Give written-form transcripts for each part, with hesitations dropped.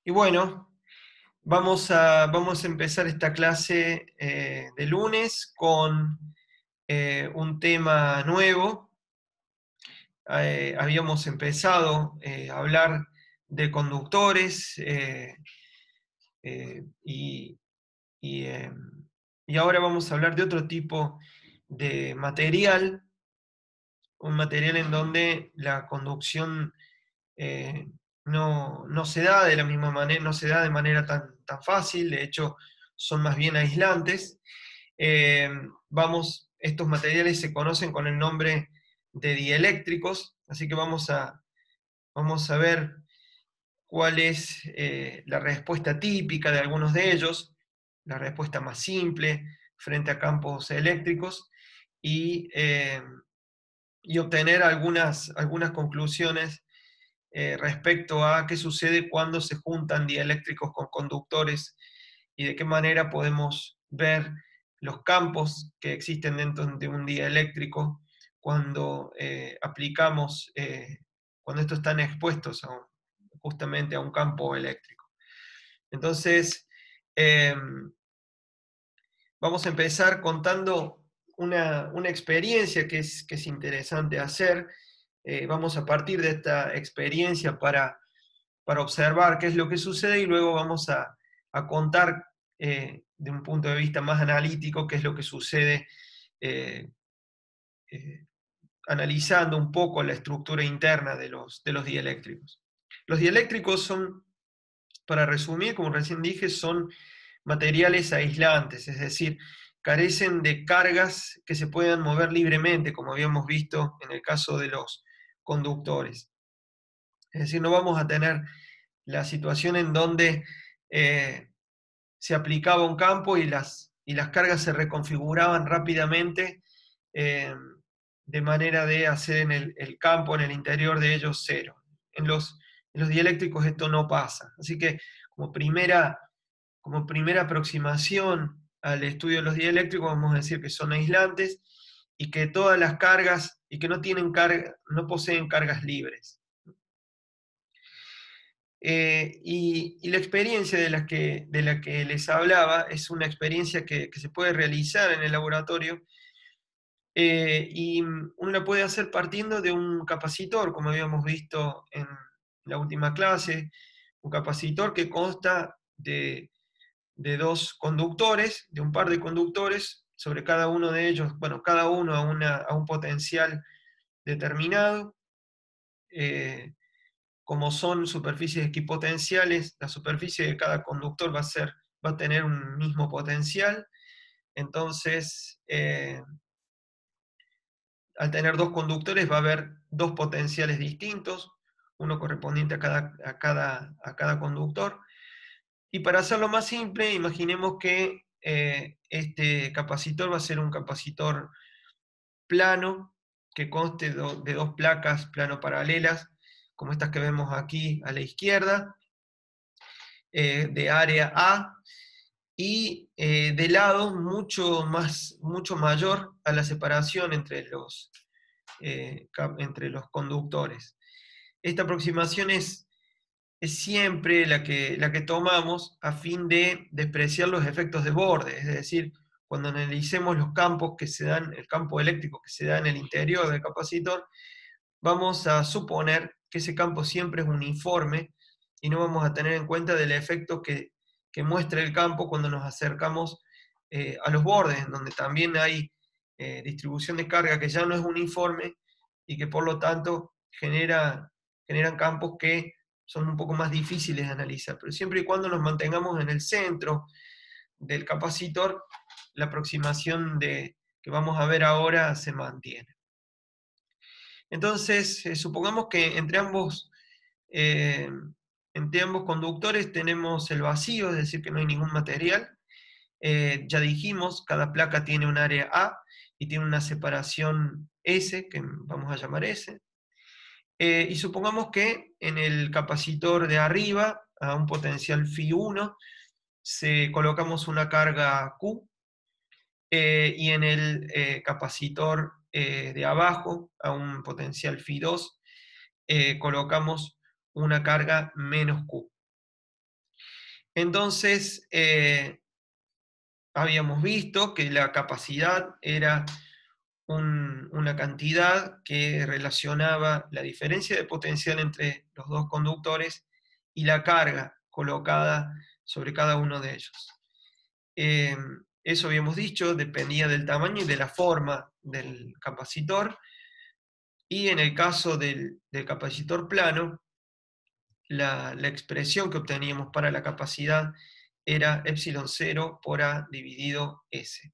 Y bueno, vamos a empezar esta clase de lunes con un tema nuevo. Habíamos empezado a hablar de conductores eh, y, y, eh, y ahora vamos a hablar de otro tipo de material, un material en donde la conducción eh, no se da de la misma manera, no se da de manera tan fácil, de hecho son más bien aislantes. Eh, Estos materiales se conocen con el nombre de dieléctricos, así que vamos a ver cuál es la respuesta típica de algunos de ellos, la respuesta más simple frente a campos eléctricos, y, eh, y obtener algunas conclusiones respecto a qué sucede cuando se juntan dieléctricos con conductores y de qué manera podemos ver los campos que existen dentro de un dieléctrico cuando cuando estos están expuestos justamente a un campo eléctrico. Entonces, eh, vamos a empezar contando una experiencia que es interesante hacer. Vamos a partir de esta experiencia para observar qué es lo que sucede y luego vamos a contar de un punto de vista más analítico qué es lo que sucede, eh, eh, analizando un poco la estructura interna de los dieléctricos. Los dieléctricos son, para resumir, como recién dije, son materiales aislantes, es decir, carecen de cargas que se puedan mover libremente, como habíamos visto en el caso de los conductores. Es decir, no vamos a tener la situación en donde eh, se aplicaba un campo y las cargas se reconfiguraban rápidamente eh, de manera de hacer el campo en el interior de ellos cero. En los dieléctricos esto no pasa. Así que como primera aproximación al estudio de los dieléctricos vamos a decir que son aislantes y que todas las cargas, y que no poseen cargas libres. Y la experiencia de la que les hablaba es una experiencia que se puede realizar en el laboratorio, y uno la puede hacer partiendo de un capacitor, como habíamos visto en la última clase, un capacitor que consta de dos conductores, de un par de conductores, sobre cada uno de ellos, bueno, cada uno a un potencial determinado. eh, Como son superficies equipotenciales, la superficie de cada conductor va a tener un mismo potencial. Entonces, al tener dos conductores va a haber dos potenciales distintos, uno correspondiente a cada conductor. Y para hacerlo más simple, imaginemos que este capacitor va a ser un capacitor plano, que conste de dos placas plano paralelas, como estas que vemos aquí a la izquierda, de área A, y de lado mucho mayor a la separación entre los conductores. Esta aproximación es siempre la que tomamos a fin de despreciar los efectos de borde, es decir, cuando analicemos los campos que se dan, el campo eléctrico que se da en el interior del capacitor, vamos a suponer que ese campo siempre es uniforme y no vamos a tener en cuenta del efecto que muestra el campo cuando nos acercamos a los bordes, en donde también hay distribución de carga que ya no es uniforme y que por lo tanto generan campos que son un poco más difíciles de analizar. Pero siempre y cuando nos mantengamos en el centro del capacitor, la aproximación que vamos a ver ahora se mantiene. Entonces, supongamos que eh, entre ambos conductores tenemos el vacío, es decir, que no hay ningún material. Ya dijimos, cada placa tiene un área A y tiene una separación S, que vamos a llamar S. Y supongamos que en el capacitor de arriba, a un potencial Φ1, colocamos una carga Q, y en el capacitor de abajo, a un potencial Φ2, colocamos una carga menos Q. Entonces, habíamos visto que la capacidad era una cantidad que relacionaba la diferencia de potencial entre los dos conductores y la carga colocada sobre cada uno de ellos. Eso habíamos dicho, dependía del tamaño y de la forma del capacitor, y en el caso del capacitor plano, la expresión que obteníamos para la capacidad era epsilon 0 por A dividido S.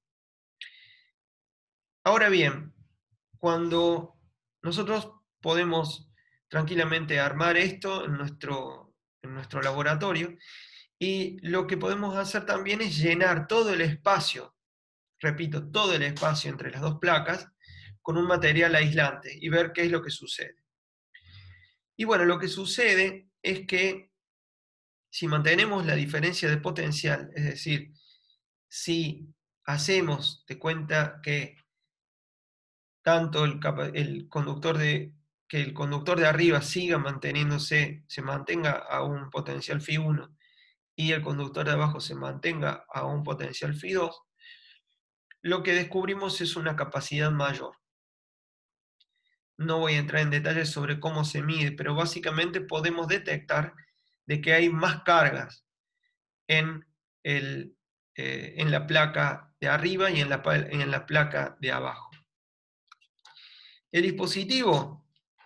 Ahora bien, cuando nosotros podemos tranquilamente armar esto en nuestro laboratorio, y lo que podemos hacer también es llenar todo el espacio, repito, todo el espacio entre las dos placas con un material aislante y ver qué es lo que sucede. Y bueno, lo que sucede es que si mantenemos la diferencia de potencial, es decir, si hacemos de cuenta que tanto el conductor que el conductor de arriba siga manteniéndose, se mantenga a un potencial Φ1 y el conductor de abajo se mantenga a un potencial Φ2, lo que descubrimos es una capacidad mayor. No voy a entrar en detalles sobre cómo se mide, pero básicamente podemos detectar de que hay más cargas en, en la placa de arriba y en la placa de abajo. El dispositivo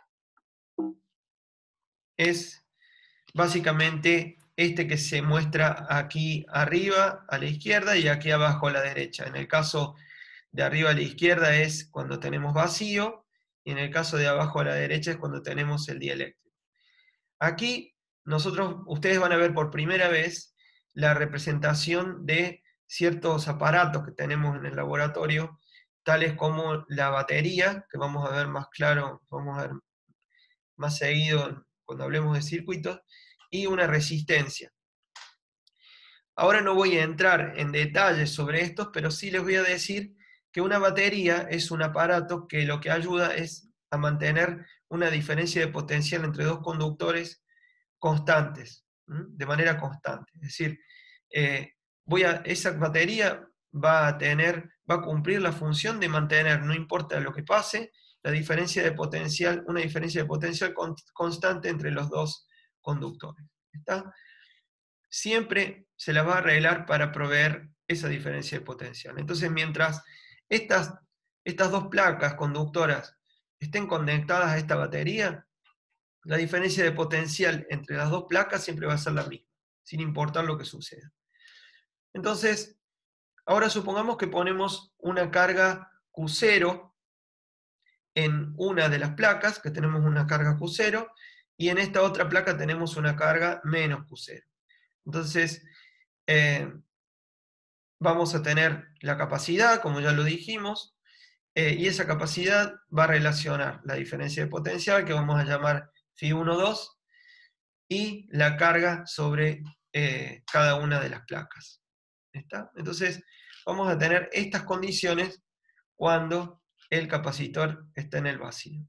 es básicamente este que se muestra aquí arriba a la izquierda y aquí abajo a la derecha. En el caso de arriba a la izquierda es cuando tenemos vacío, y en el caso de abajo a la derecha es cuando tenemos el dieléctrico. Aquí ustedes van a ver por primera vez la representación de ciertos aparatos que tenemos en el laboratorio, tales como la batería, que vamos a ver más claro, vamos a ver más seguido cuando hablemos de circuitos, y una resistencia. Ahora no voy a entrar en detalles sobre estos, pero sí les voy a decir que una batería es un aparato que lo que ayuda es a mantener una diferencia de potencial entre dos conductores constantes, de manera constante. Es decir, esa batería va a cumplir la función de mantener, no importa lo que pase, la diferencia de potencial, una diferencia de potencial constante entre los dos conductores. ¿Está? Siempre se las va a arreglar para proveer esa diferencia de potencial. Entonces, mientras estas dos placas conductoras estén conectadas a esta batería, la diferencia de potencial entre las dos placas siempre va a ser la misma, sin importar lo que suceda. Entonces, ahora supongamos que ponemos una carga Q0 en una de las placas, que tenemos una carga Q0, y en esta otra placa tenemos una carga menos Q0. Entonces, vamos a tener la capacidad, como ya lo dijimos, y esa capacidad va a relacionar la diferencia de potencial, que vamos a llamar Φ1,2, y la carga sobre cada una de las placas. ¿Está? Entonces, vamos a tener estas condiciones cuando el capacitor está en el vacío.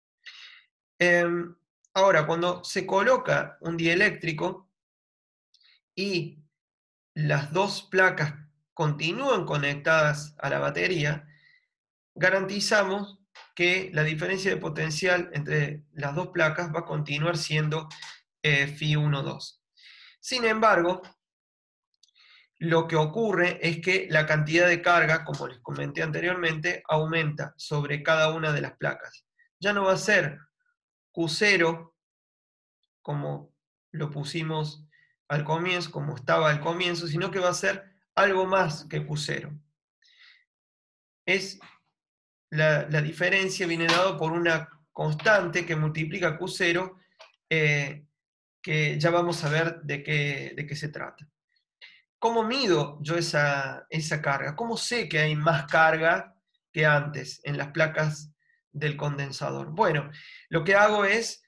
Ahora, cuando se coloca un dieléctrico y las dos placas continúan conectadas a la batería, garantizamos que la diferencia de potencial entre las dos placas va a continuar siendo Φ1,2. Sin embargo, lo que ocurre es que la cantidad de carga, como les comenté anteriormente, aumenta sobre cada una de las placas. Ya no va a ser Q0 como lo pusimos al comienzo, como estaba al comienzo, sino que va a ser algo más que Q0. La diferencia viene dado por una constante que multiplica Q0, que ya vamos a ver de qué se trata. ¿Cómo mido yo esa carga? ¿Cómo sé que hay más carga que antes en las placas del condensador? Bueno, lo que hago es,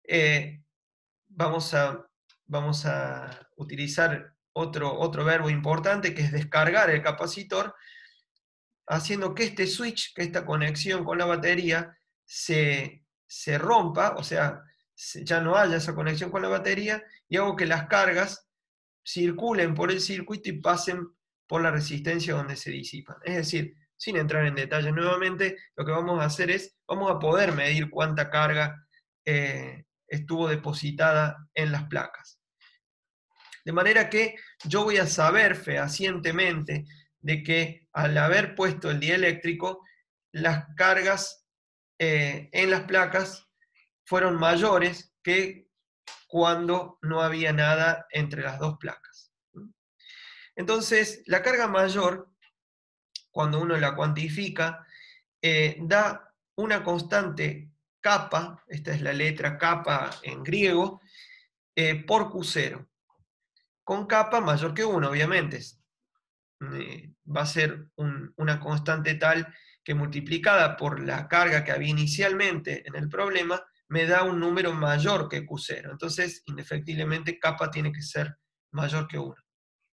vamos a utilizar otro verbo importante, que es descargar el capacitor, haciendo que este switch, que esta conexión con la batería, se rompa, o sea, ya no haya esa conexión con la batería, y hago que las cargas circulen por el circuito y pasen por la resistencia donde se disipan. Es decir, sin entrar en detalle nuevamente, lo que vamos a hacer es, vamos a poder medir cuánta carga estuvo depositada en las placas. De manera que yo voy a saber fehacientemente de que al haber puesto el dieléctrico, las cargas en las placas fueron mayores que cuando no había nada entre las dos placas. Entonces, la carga mayor, cuando uno la cuantifica, da una constante kappa, esta es la letra kappa en griego, por Q0, con kappa mayor que 1, obviamente. Va a ser una constante tal que multiplicada por la carga que había inicialmente en el problema, me da un número mayor que Q0. Entonces, indefectiblemente, kappa tiene que ser mayor que 1.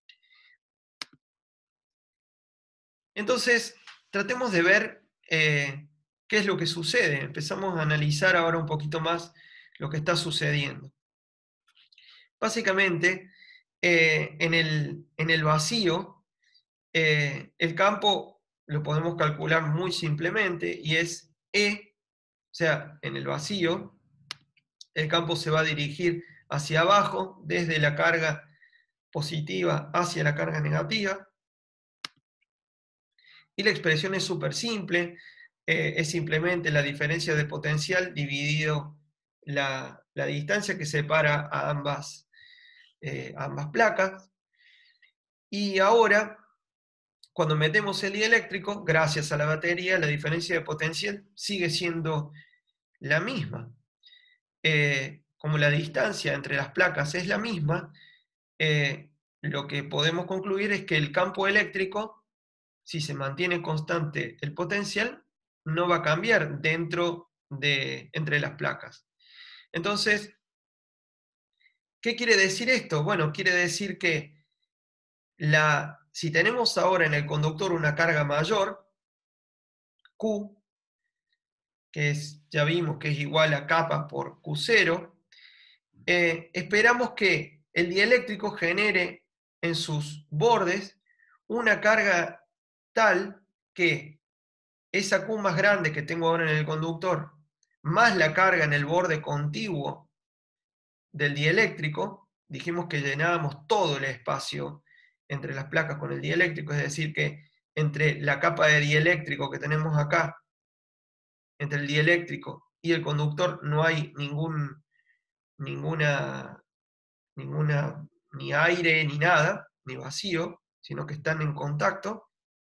Entonces, tratemos de ver qué es lo que sucede. Empezamos a analizar ahora un poquito más lo que está sucediendo. Básicamente, en el vacío, el campo lo podemos calcular muy simplemente y es E, o sea, en el vacío, el campo se va a dirigir hacia abajo, desde la carga positiva hacia la carga negativa. Y la expresión es súper simple, es simplemente la diferencia de potencial dividido la distancia que separa a ambas placas. Y ahora, cuando metemos el dieléctrico, gracias a la batería, la diferencia de potencial sigue siendo la misma. Como la distancia entre las placas es la misma, lo que podemos concluir es que el campo eléctrico, si se mantiene constante el potencial, no va a cambiar entre las placas. Entonces, ¿qué quiere decir esto? Bueno, quiere decir que si tenemos ahora en el conductor una carga mayor, Q, ya vimos que es igual a kappa por Q0, esperamos que el dieléctrico genere en sus bordes una carga tal que esa Q más grande que tengo ahora en el conductor, más la carga en el borde contiguo del dieléctrico, dijimos que llenábamos todo el espacio entre las placas con el dieléctrico, es decir, que entre la capa de dieléctrico que tenemos acá, entre el dieléctrico y el conductor, no hay ni aire ni nada, ni vacío, sino que están en contacto.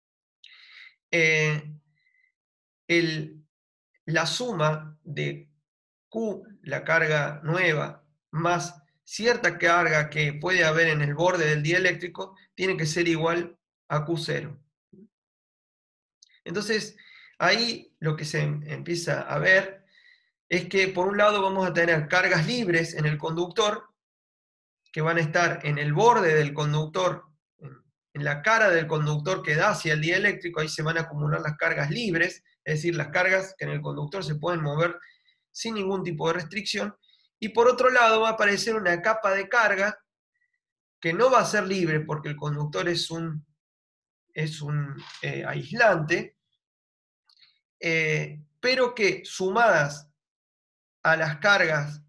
La suma de Q, la carga nueva, más cierta carga que puede haber en el borde del dieléctrico, tiene que ser igual a Q0. Entonces, ahí lo que se empieza a ver es que por un lado vamos a tener cargas libres en el conductor, que van a estar en el borde del conductor, en la cara del conductor que da hacia el dieléctrico, ahí se van a acumular las cargas libres, es decir, las cargas que en el conductor se pueden mover sin ningún tipo de restricción, y por otro lado va a aparecer una capa de carga que no va a ser libre porque el conductor es un aislante, pero que sumadas a las cargas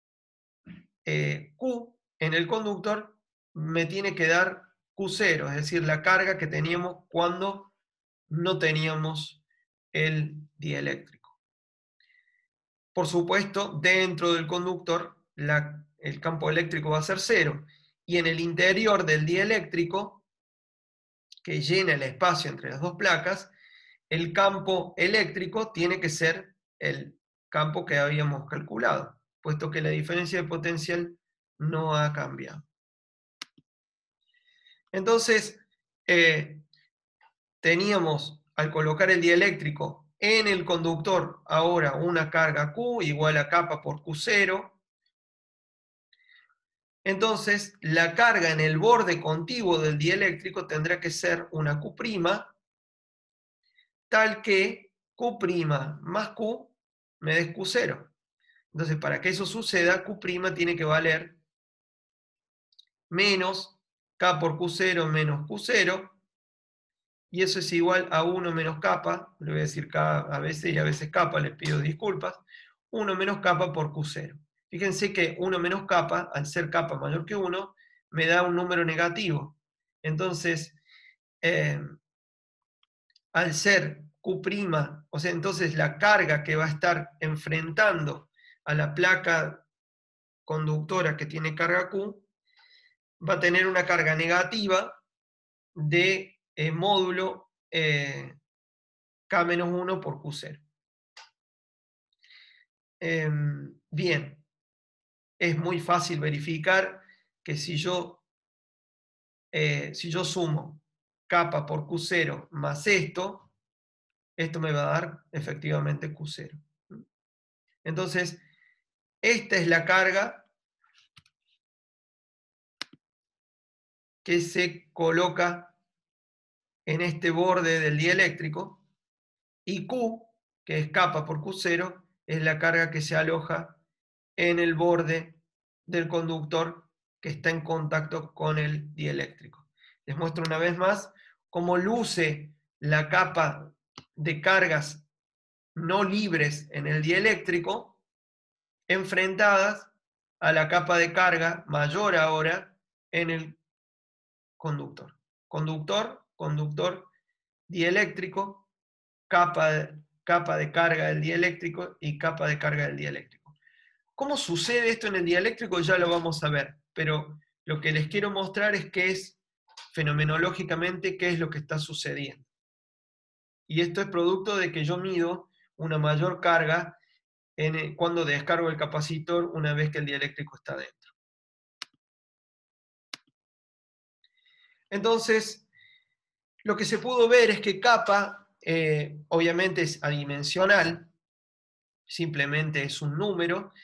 Q en el conductor me tiene que dar Q0, es decir, la carga que teníamos cuando no teníamos el dieléctrico. Por supuesto, dentro del conductor el campo eléctrico va a ser 0, y en el interior del dieléctrico, que llena el espacio entre las dos placas, el campo eléctrico tiene que ser el campo que habíamos calculado, puesto que la diferencia de potencial no ha cambiado. Entonces, teníamos, al colocar el dieléctrico en el conductor, ahora una carga Q igual a kappa por Q0. Entonces, la carga en el borde contiguo del dieléctrico tendrá que ser una Q', tal que Q' más Q me des Q0. Entonces, para que eso suceda, Q' tiene que valer menos K por Q0 menos Q0, y eso es igual a 1 menos kappa, le voy a decir K a veces y a veces kappa, les pido disculpas, 1 menos kappa por Q0. Fíjense que 1 menos kappa, al ser kappa mayor que 1, me da un número negativo. Entonces, al ser Q', o sea, entonces la carga que va a estar enfrentando a la placa conductora que tiene carga Q, va a tener una carga negativa de módulo K-1 por Q0. Bien, es muy fácil verificar que si yo sumo kappa por Q0 más esto me va a dar efectivamente Q0. Entonces, esta es la carga que se coloca en este borde del dieléctrico, y Q, que es kappa por Q0, es la carga que se aloja en el borde del conductor que está en contacto con el dieléctrico. Les muestro una vez más cómo luce la capa de cargas no libres en el dieléctrico enfrentadas a la capa de carga mayor ahora en el conductor. Conductor, conductor, dieléctrico, capa de carga del dieléctrico y capa de carga del dieléctrico. ¿Cómo sucede esto en el dieléctrico? Ya lo vamos a ver, pero lo que les quiero mostrar es qué es, fenomenológicamente, qué es lo que está sucediendo. Y esto es producto de que yo mido una mayor carga cuando descargo el capacitor una vez que el dieléctrico está dentro. Entonces, lo que se pudo ver es que kappa, obviamente es adimensional, simplemente es un número,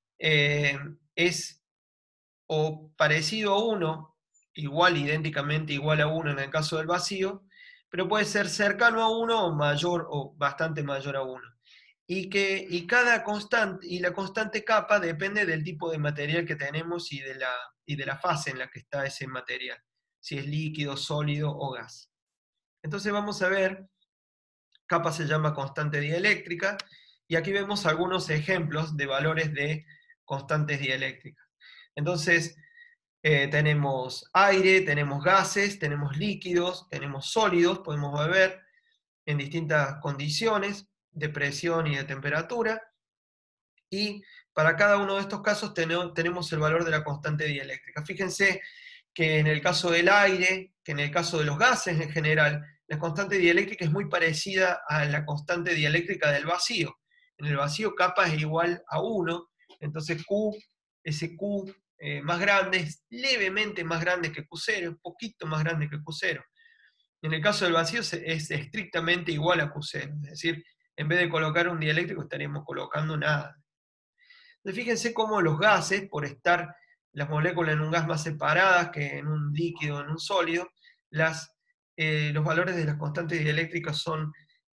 es o parecido a 1, igual, idénticamente igual a 1 en el caso del vacío, pero puede ser cercano a 1 o mayor o bastante mayor a 1. Y cada constante, y la constante kappa depende del tipo de material que tenemos y de la fase en la que está ese material, si es líquido, sólido o gas. Entonces vamos a ver, kappa se llama constante dieléctrica, y aquí vemos algunos ejemplos de valores de constantes dieléctricas. Entonces, tenemos aire, tenemos gases, tenemos líquidos, tenemos sólidos, podemos beber en distintas condiciones de presión y de temperatura, y para cada uno de estos casos tenemos el valor de la constante dieléctrica. Fíjense que en el caso del aire, que en el caso de los gases en general, la constante dieléctrica es muy parecida a la constante dieléctrica del vacío. En el vacío kappa es igual a 1, entonces Q, ese Q más grande es levemente más grande que Q0, un poquito más grande que Q0. En el caso del vacío es estrictamente igual a Q0, es decir, en vez de colocar un dieléctrico estaríamos colocando nada. Entonces fíjense cómo los gases, por estar las moléculas en un gas más separadas que en un líquido o en un sólido, los valores de las constantes dieléctricas son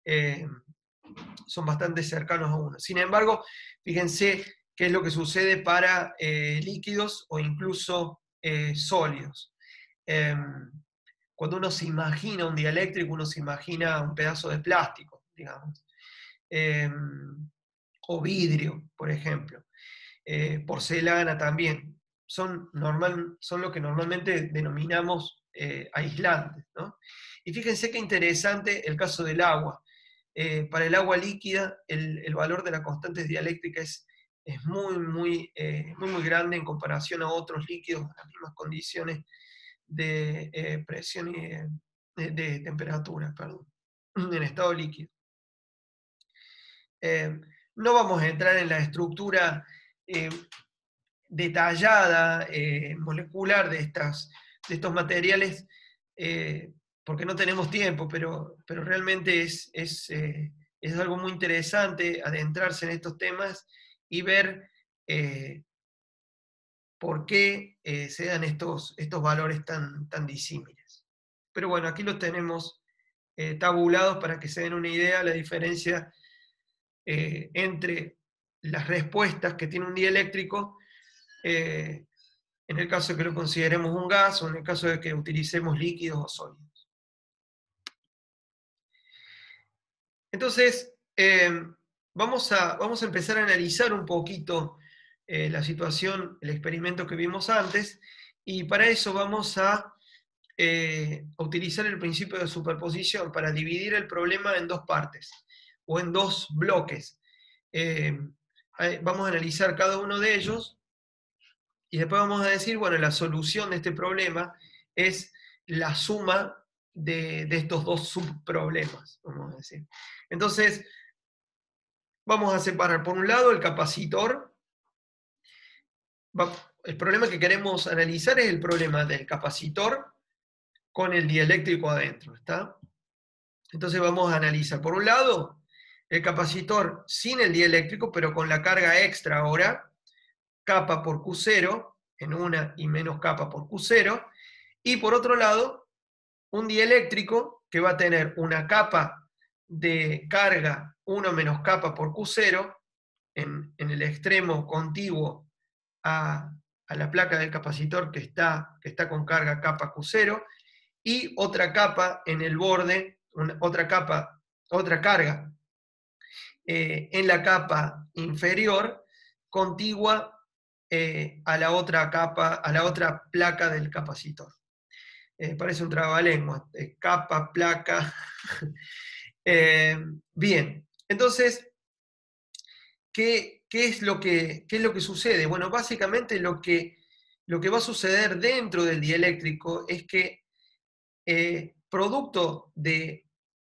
bastante cercanos a 1. Sin embargo, fíjense qué es lo que sucede para líquidos o incluso sólidos. Cuando uno se imagina un dieléctrico, uno se imagina un pedazo de plástico, digamos, o vidrio, por ejemplo. Porcelana también, son lo que normalmente denominamos aislantes, ¿no? Y fíjense qué interesante el caso del agua. Para el agua líquida, el valor de la constante dieléctrica es muy grande en comparación a otros líquidos en las mismas condiciones de presión y de temperatura, perdón, en estado líquido. No vamos a entrar en la estructura detallada, molecular de estos materiales, porque no tenemos tiempo, pero realmente es algo muy interesante adentrarse en estos temas y ver por qué se dan estos valores tan disímiles. Pero bueno, aquí los tenemos tabulados para que se den una idea, la diferencia entre las respuestas que tiene un dieléctrico en el caso de que lo consideremos un gas o en el caso de que utilicemos líquidos o sólidos. Entonces, vamos a empezar a analizar un poquito la situación, el experimento que vimos antes, y para eso vamos a utilizar el principio de superposición para dividir el problema en dos partes o en dos bloques. Vamos a analizar cada uno de ellos y después vamos a decir, bueno, la solución de este problema es la suma de estos dos subproblemas, vamos a decir. Entonces, vamos a separar por un lado el capacitor. El problema que queremos analizar es el problema del capacitor con el dieléctrico adentro, ¿está? Entonces vamos a analizar, por un lado, el capacitor sin el dieléctrico, pero con la carga extra ahora, kappa por Q0, en una y menos kappa por Q0, y por otro lado, un dieléctrico que va a tener una capa de carga 1 menos kappa por Q0, en el extremo contiguo a la placa del capacitor que está con carga kappa Q0, y otra capa en el borde, otra carga en la capa inferior, contigua a la otra capa, a la otra placa del capacitor. Parece un trabalengua, capa, placa. Bien, entonces, ¿qué es lo que sucede? Bueno, básicamente lo que va a suceder dentro del dieléctrico es que producto de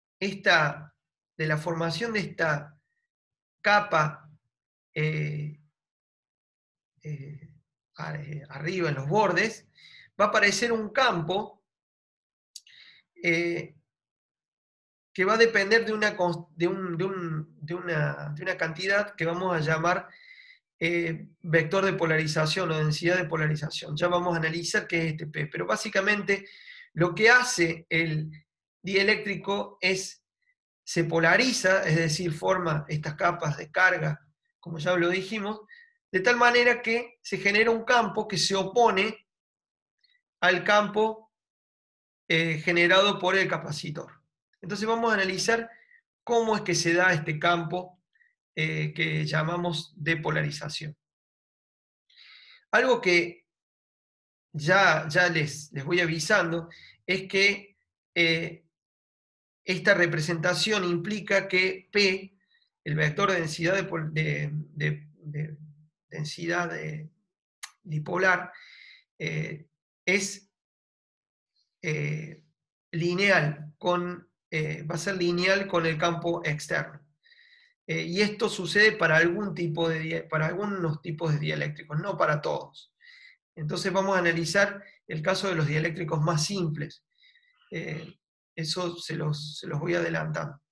la formación de esta capa arriba en los bordes, va a aparecer un campo que va a depender de una cantidad que vamos a llamar vector de polarización o densidad de polarización. Ya vamos a analizar qué es este P, pero básicamente lo que hace el dieléctrico se polariza, es decir, forma estas capas de carga, como ya lo dijimos, de tal manera que se genera un campo que se opone al campo generado por el capacitor. Entonces vamos a analizar cómo es que se da este campo que llamamos de polarización. Algo que ya les voy avisando es que esta representación implica que P, el vector de densidad densidad dipolar, es lineal, va a ser lineal con el campo externo. Y esto sucede para algunos tipos de dieléctricos, no para todos. Entonces vamos a analizar el caso de los dieléctricos más simples. Eso se los voy adelantando.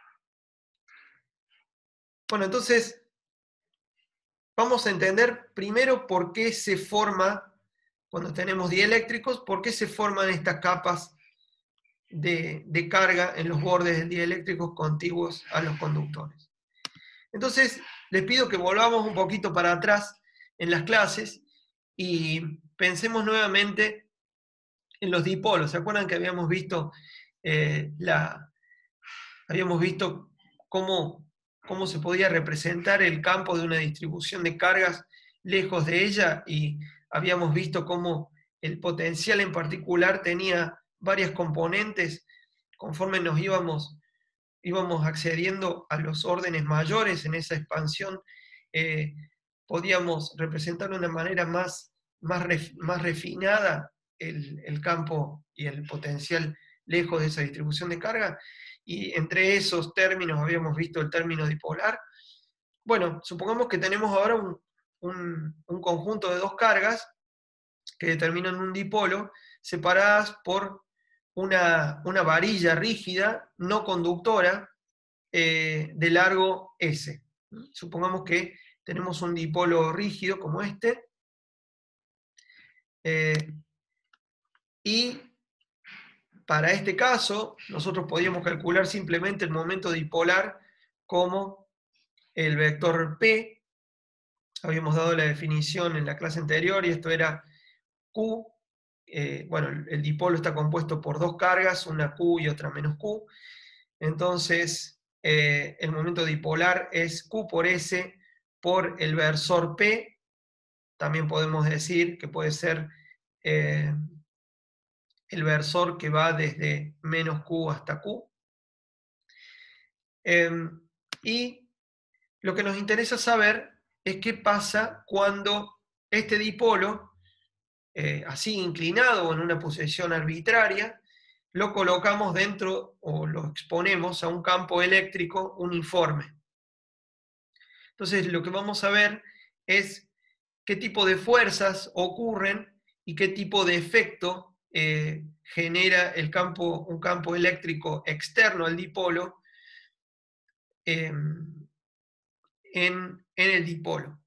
Bueno, entonces vamos a entender primero por qué se forma, cuando tenemos dieléctricos, por qué se forman estas capas de carga en los bordes del dieléctricos contiguos a los conductores. Entonces, les pido que volvamos un poquito para atrás en las clases y pensemos nuevamente en los dipolos. ¿Se acuerdan que habíamos visto cómo se podía representar el campo de una distribución de cargas lejos de ella? Y habíamos visto cómo el potencial en particular tenía varias componentes conforme nos íbamos accediendo a los órdenes mayores en esa expansión. Podíamos representar de una manera más refinada el campo y el potencial lejos de esa distribución de carga, y entre esos términos habíamos visto el término dipolar. Bueno, supongamos que tenemos ahora un conjunto de dos cargas que determinan un dipolo, separadas por una varilla rígida, no conductora, de largo S. Supongamos que tenemos un dipolo rígido como este, y para este caso nosotros podíamos calcular simplemente el momento dipolar como el vector P. Habíamos dado la definición en la clase anterior y esto era Q. Bueno, el dipolo está compuesto por dos cargas, una Q y otra menos Q. Entonces, el momento dipolar es Q por S por el versor P. También podemos decir que puede ser el versor que va desde menos Q hasta Q. Y lo que nos interesa saber es qué pasa cuando este dipolo, así inclinado o en una posición arbitraria, lo colocamos dentro o lo exponemos a un campo eléctrico uniforme. Entonces lo que vamos a ver es qué tipo de fuerzas ocurren y qué tipo de efecto genera un campo eléctrico externo al dipolo en el dipolo.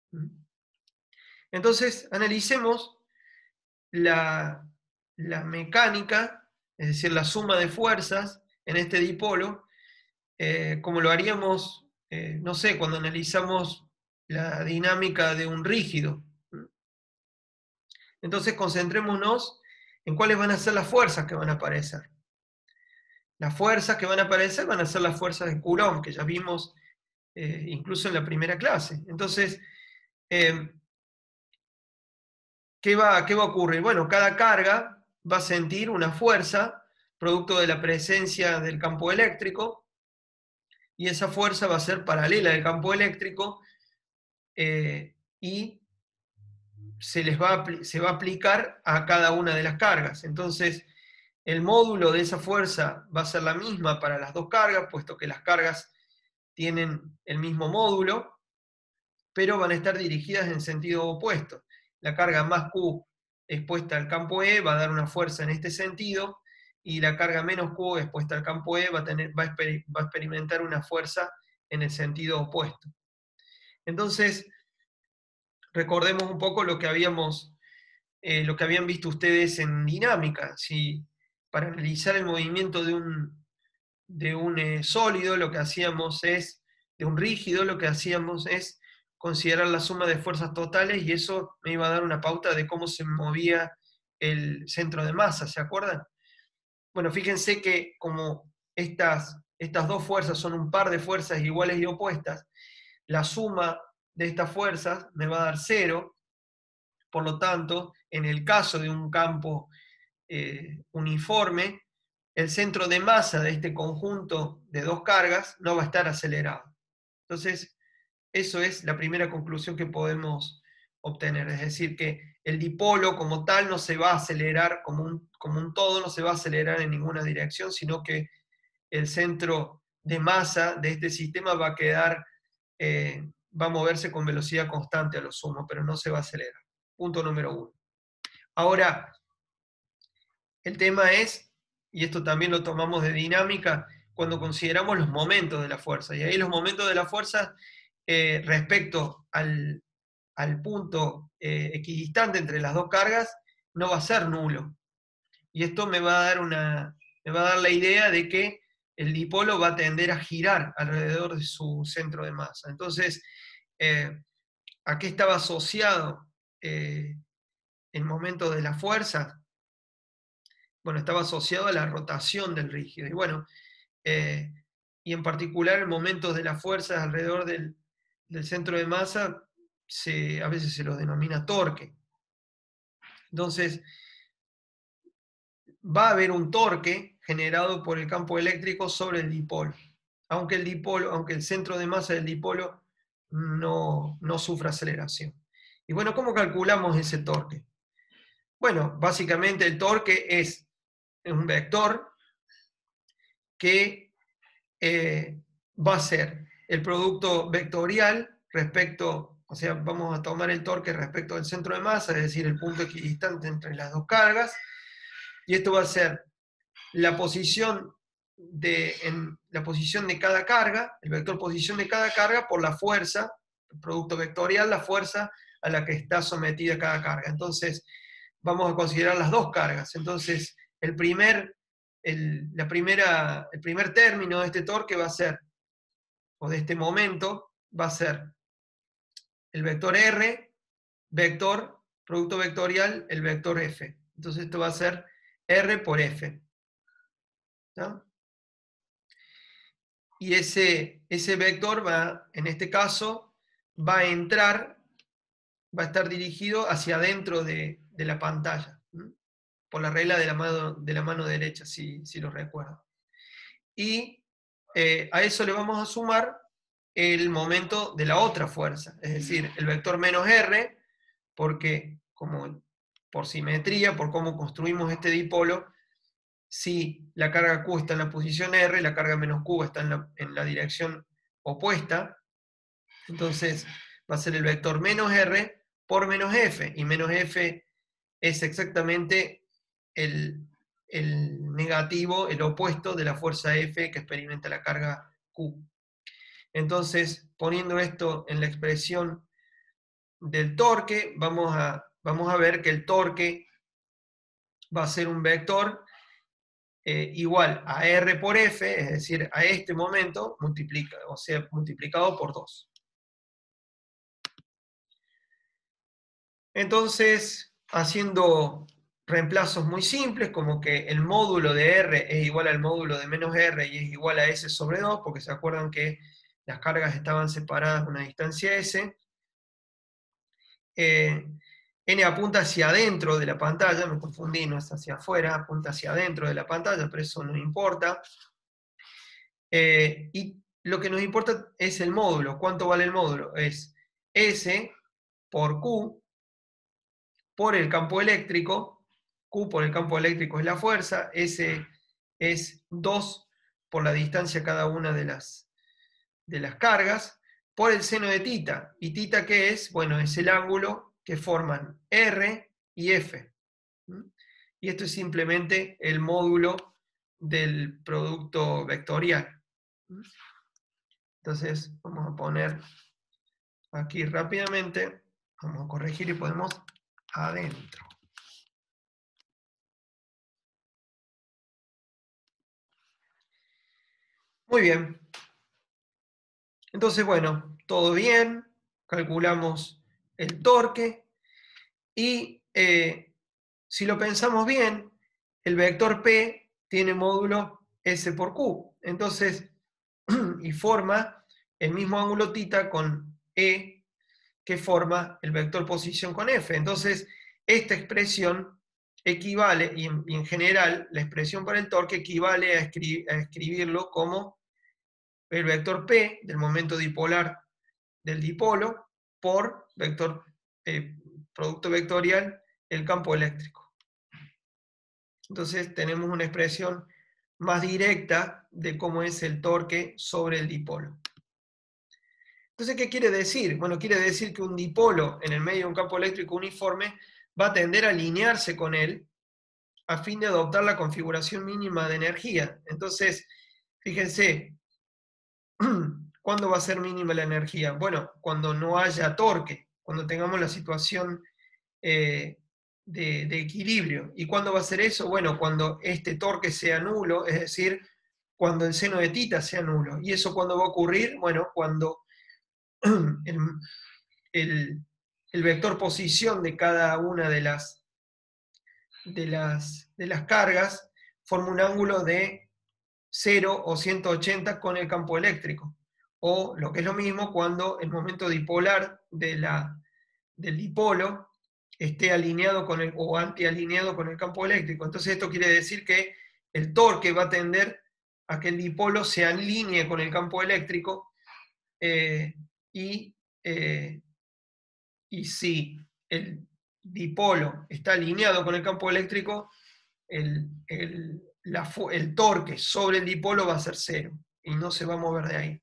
Entonces analicemos la mecánica, es decir, la suma de fuerzas en este dipolo, como lo haríamos, no sé, cuando analizamos la dinámica de un rígido. Entonces concentrémonos en cuáles van a ser las fuerzas que van a aparecer. Las fuerzas que van a aparecer van a ser las fuerzas de Coulomb, que ya vimos incluso en la primera clase. Entonces, ¿qué va a ocurrir? Bueno, cada carga va a sentir una fuerza producto de la presencia del campo eléctrico, y esa fuerza va a ser paralela al campo eléctrico y se va a aplicar a cada una de las cargas. Entonces, el módulo de esa fuerza va a ser la misma para las dos cargas, puesto que las cargas tienen el mismo módulo, pero van a estar dirigidas en sentido opuesto. La carga más Q expuesta al campo E va a dar una fuerza en este sentido, y la carga menos Q expuesta al campo E va a experimentar una fuerza en el sentido opuesto. Entonces, recordemos un poco lo que habían visto ustedes en dinámica. Si para analizar el movimiento de un sólido, lo que hacíamos es, de un rígido, lo que hacíamos es considerar la suma de fuerzas totales, y eso me iba a dar una pauta de cómo se movía el centro de masa, ¿se acuerdan? Bueno, fíjense que como estas dos fuerzas son un par de fuerzas iguales y opuestas, la suma de estas fuerzas me va a dar 0. Por lo tanto, en el caso de un campo uniforme, el centro de masa de este conjunto de dos cargas no va a estar acelerado. Entonces, eso es la primera conclusión que podemos obtener. Es decir, que el dipolo como tal no se va a acelerar como un todo, no se va a acelerar en ninguna dirección, sino que el centro de masa de este sistema va a moverse con velocidad constante a lo sumo, pero no se va a acelerar. Punto número 1. Ahora, el tema es, y esto también lo tomamos de dinámica, cuando consideramos los momentos de la fuerza. Y ahí los momentos de la fuerza respecto al punto equidistante entre las dos cargas no va a ser nulo. Y esto me va a dar la idea de que el dipolo va a tender a girar alrededor de su centro de masa. Entonces, ¿a qué estaba asociado el momento de la fuerza? Bueno, estaba asociado a la rotación del rígido. Y bueno, y en particular el momento de las fuerzas alrededor del centro de masa, a veces se lo denomina torque. Entonces, va a haber un torque generado por el campo eléctrico sobre el dipolo, aunque el centro de masa del dipolo no sufra aceleración. Y bueno, ¿cómo calculamos ese torque? Bueno, básicamente el torque es un vector que va a ser el producto vectorial respecto, o sea, vamos a tomar el torque respecto del centro de masa, es decir, el punto equidistante entre las dos cargas, y esto va a ser la posición la posición de cada carga, el vector posición de cada carga por la fuerza, el producto vectorial, la fuerza a la que está sometida cada carga. Entonces, vamos a considerar las dos cargas. Entonces, el primer término de este torque va a ser, o de este momento, va a ser el vector R, vector producto vectorial, el vector F. Entonces esto va a ser R por F. ¿Está? Y ese vector va, en este caso, va a entrar, va a estar dirigido hacia adentro de la pantalla, ¿m? Por la regla de la mano derecha, si lo recuerdo. Y a eso le vamos a sumar el momento de la otra fuerza, es decir, el vector menos R, porque como por simetría, por cómo construimos este dipolo, si la carga Q está en la posición R, la carga menos Q está en la dirección opuesta, entonces va a ser el vector menos R por menos F, y menos F es exactamente el negativo, el opuesto de la fuerza F que experimenta la carga Q. Entonces, poniendo esto en la expresión del torque, vamos a ver que el torque va a ser un vector igual a R por F, es decir, a este momento, multiplicado por 2. Entonces, haciendo reemplazos muy simples, como que el módulo de R es igual al módulo de menos R y es igual a S sobre 2, porque se acuerdan que las cargas estaban separadas a una distancia S. N apunta hacia adentro de la pantalla, me confundí, no es hacia afuera, apunta hacia adentro de la pantalla, pero eso no importa. Y lo que nos importa es el módulo. ¿Cuánto vale el módulo? Es S por Q por el campo eléctrico. Q por el campo eléctrico es la fuerza, S es 2 por la distancia cada una de las cargas, por el seno de tita. ¿Y tita qué es? Bueno, es el ángulo que forman R y F. Y esto es simplemente el módulo del producto vectorial. Entonces, vamos a poner aquí rápidamente, vamos a corregir y ponemos adentro. Muy bien. Entonces, bueno, todo bien, calculamos el torque y si lo pensamos bien, el vector P tiene módulo S por Q. Entonces, y forma el mismo ángulo θ con E que forma el vector posición con F. Entonces, esta expresión equivale, y en general, la expresión para el torque equivale a escribirlo como el vector P del momento dipolar del dipolo por vector, producto vectorial, el campo eléctrico. Entonces tenemos una expresión más directa de cómo es el torque sobre el dipolo. Entonces, ¿qué quiere decir? Bueno, quiere decir que un dipolo en el medio de un campo eléctrico uniforme va a tender a alinearse con él a fin de adoptar la configuración mínima de energía. Entonces, fíjense, ¿cuándo va a ser mínima la energía? Bueno, cuando no haya torque, cuando tengamos la situación de equilibrio. ¿Y cuándo va a ser eso? Bueno, cuando este torque sea nulo, es decir, cuando el seno de tita sea nulo. ¿Y eso cuándo va a ocurrir? Bueno, cuando el, el vector posición de cada una de las cargas forma un ángulo de 0 o 180 con el campo eléctrico. O lo que es lo mismo, cuando el momento dipolar del dipolo esté alineado con o antialineado con el campo eléctrico. Entonces esto quiere decir que el torque va a tender a que el dipolo se alinee con el campo eléctrico y si el dipolo está alineado con el campo eléctrico, el torque sobre el dipolo va a ser 0 y no se va a mover de ahí.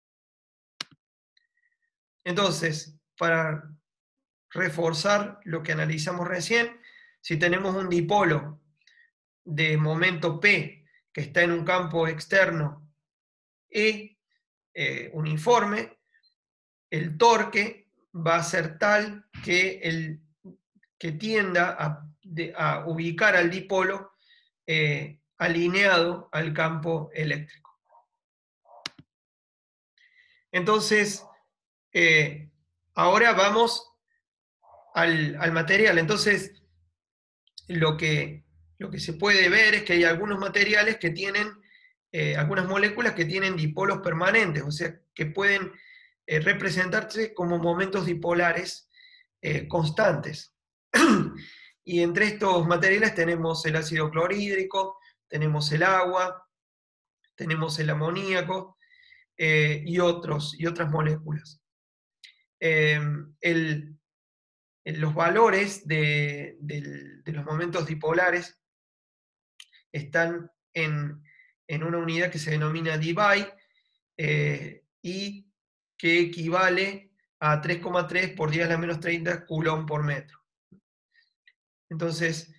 Entonces, para reforzar lo que analizamos recién, si tenemos un dipolo de momento P que está en un campo externo E uniforme, el torque va a ser tal que tienda a ubicar al dipolo alineado al campo eléctrico. Entonces, ahora vamos al material. Entonces, lo que se puede ver es que hay algunos materiales que tienen, algunas moléculas que tienen dipolos permanentes, o sea, que pueden representarse como momentos dipolares constantes. Y entre estos materiales tenemos el ácido clorhídrico, tenemos el agua, tenemos el amoníaco y otras moléculas. Los valores de los momentos dipolares están en una unidad que se denomina dBi y que equivale a 3,3 por 10 a la menos 30 coulomb por metro. Entonces,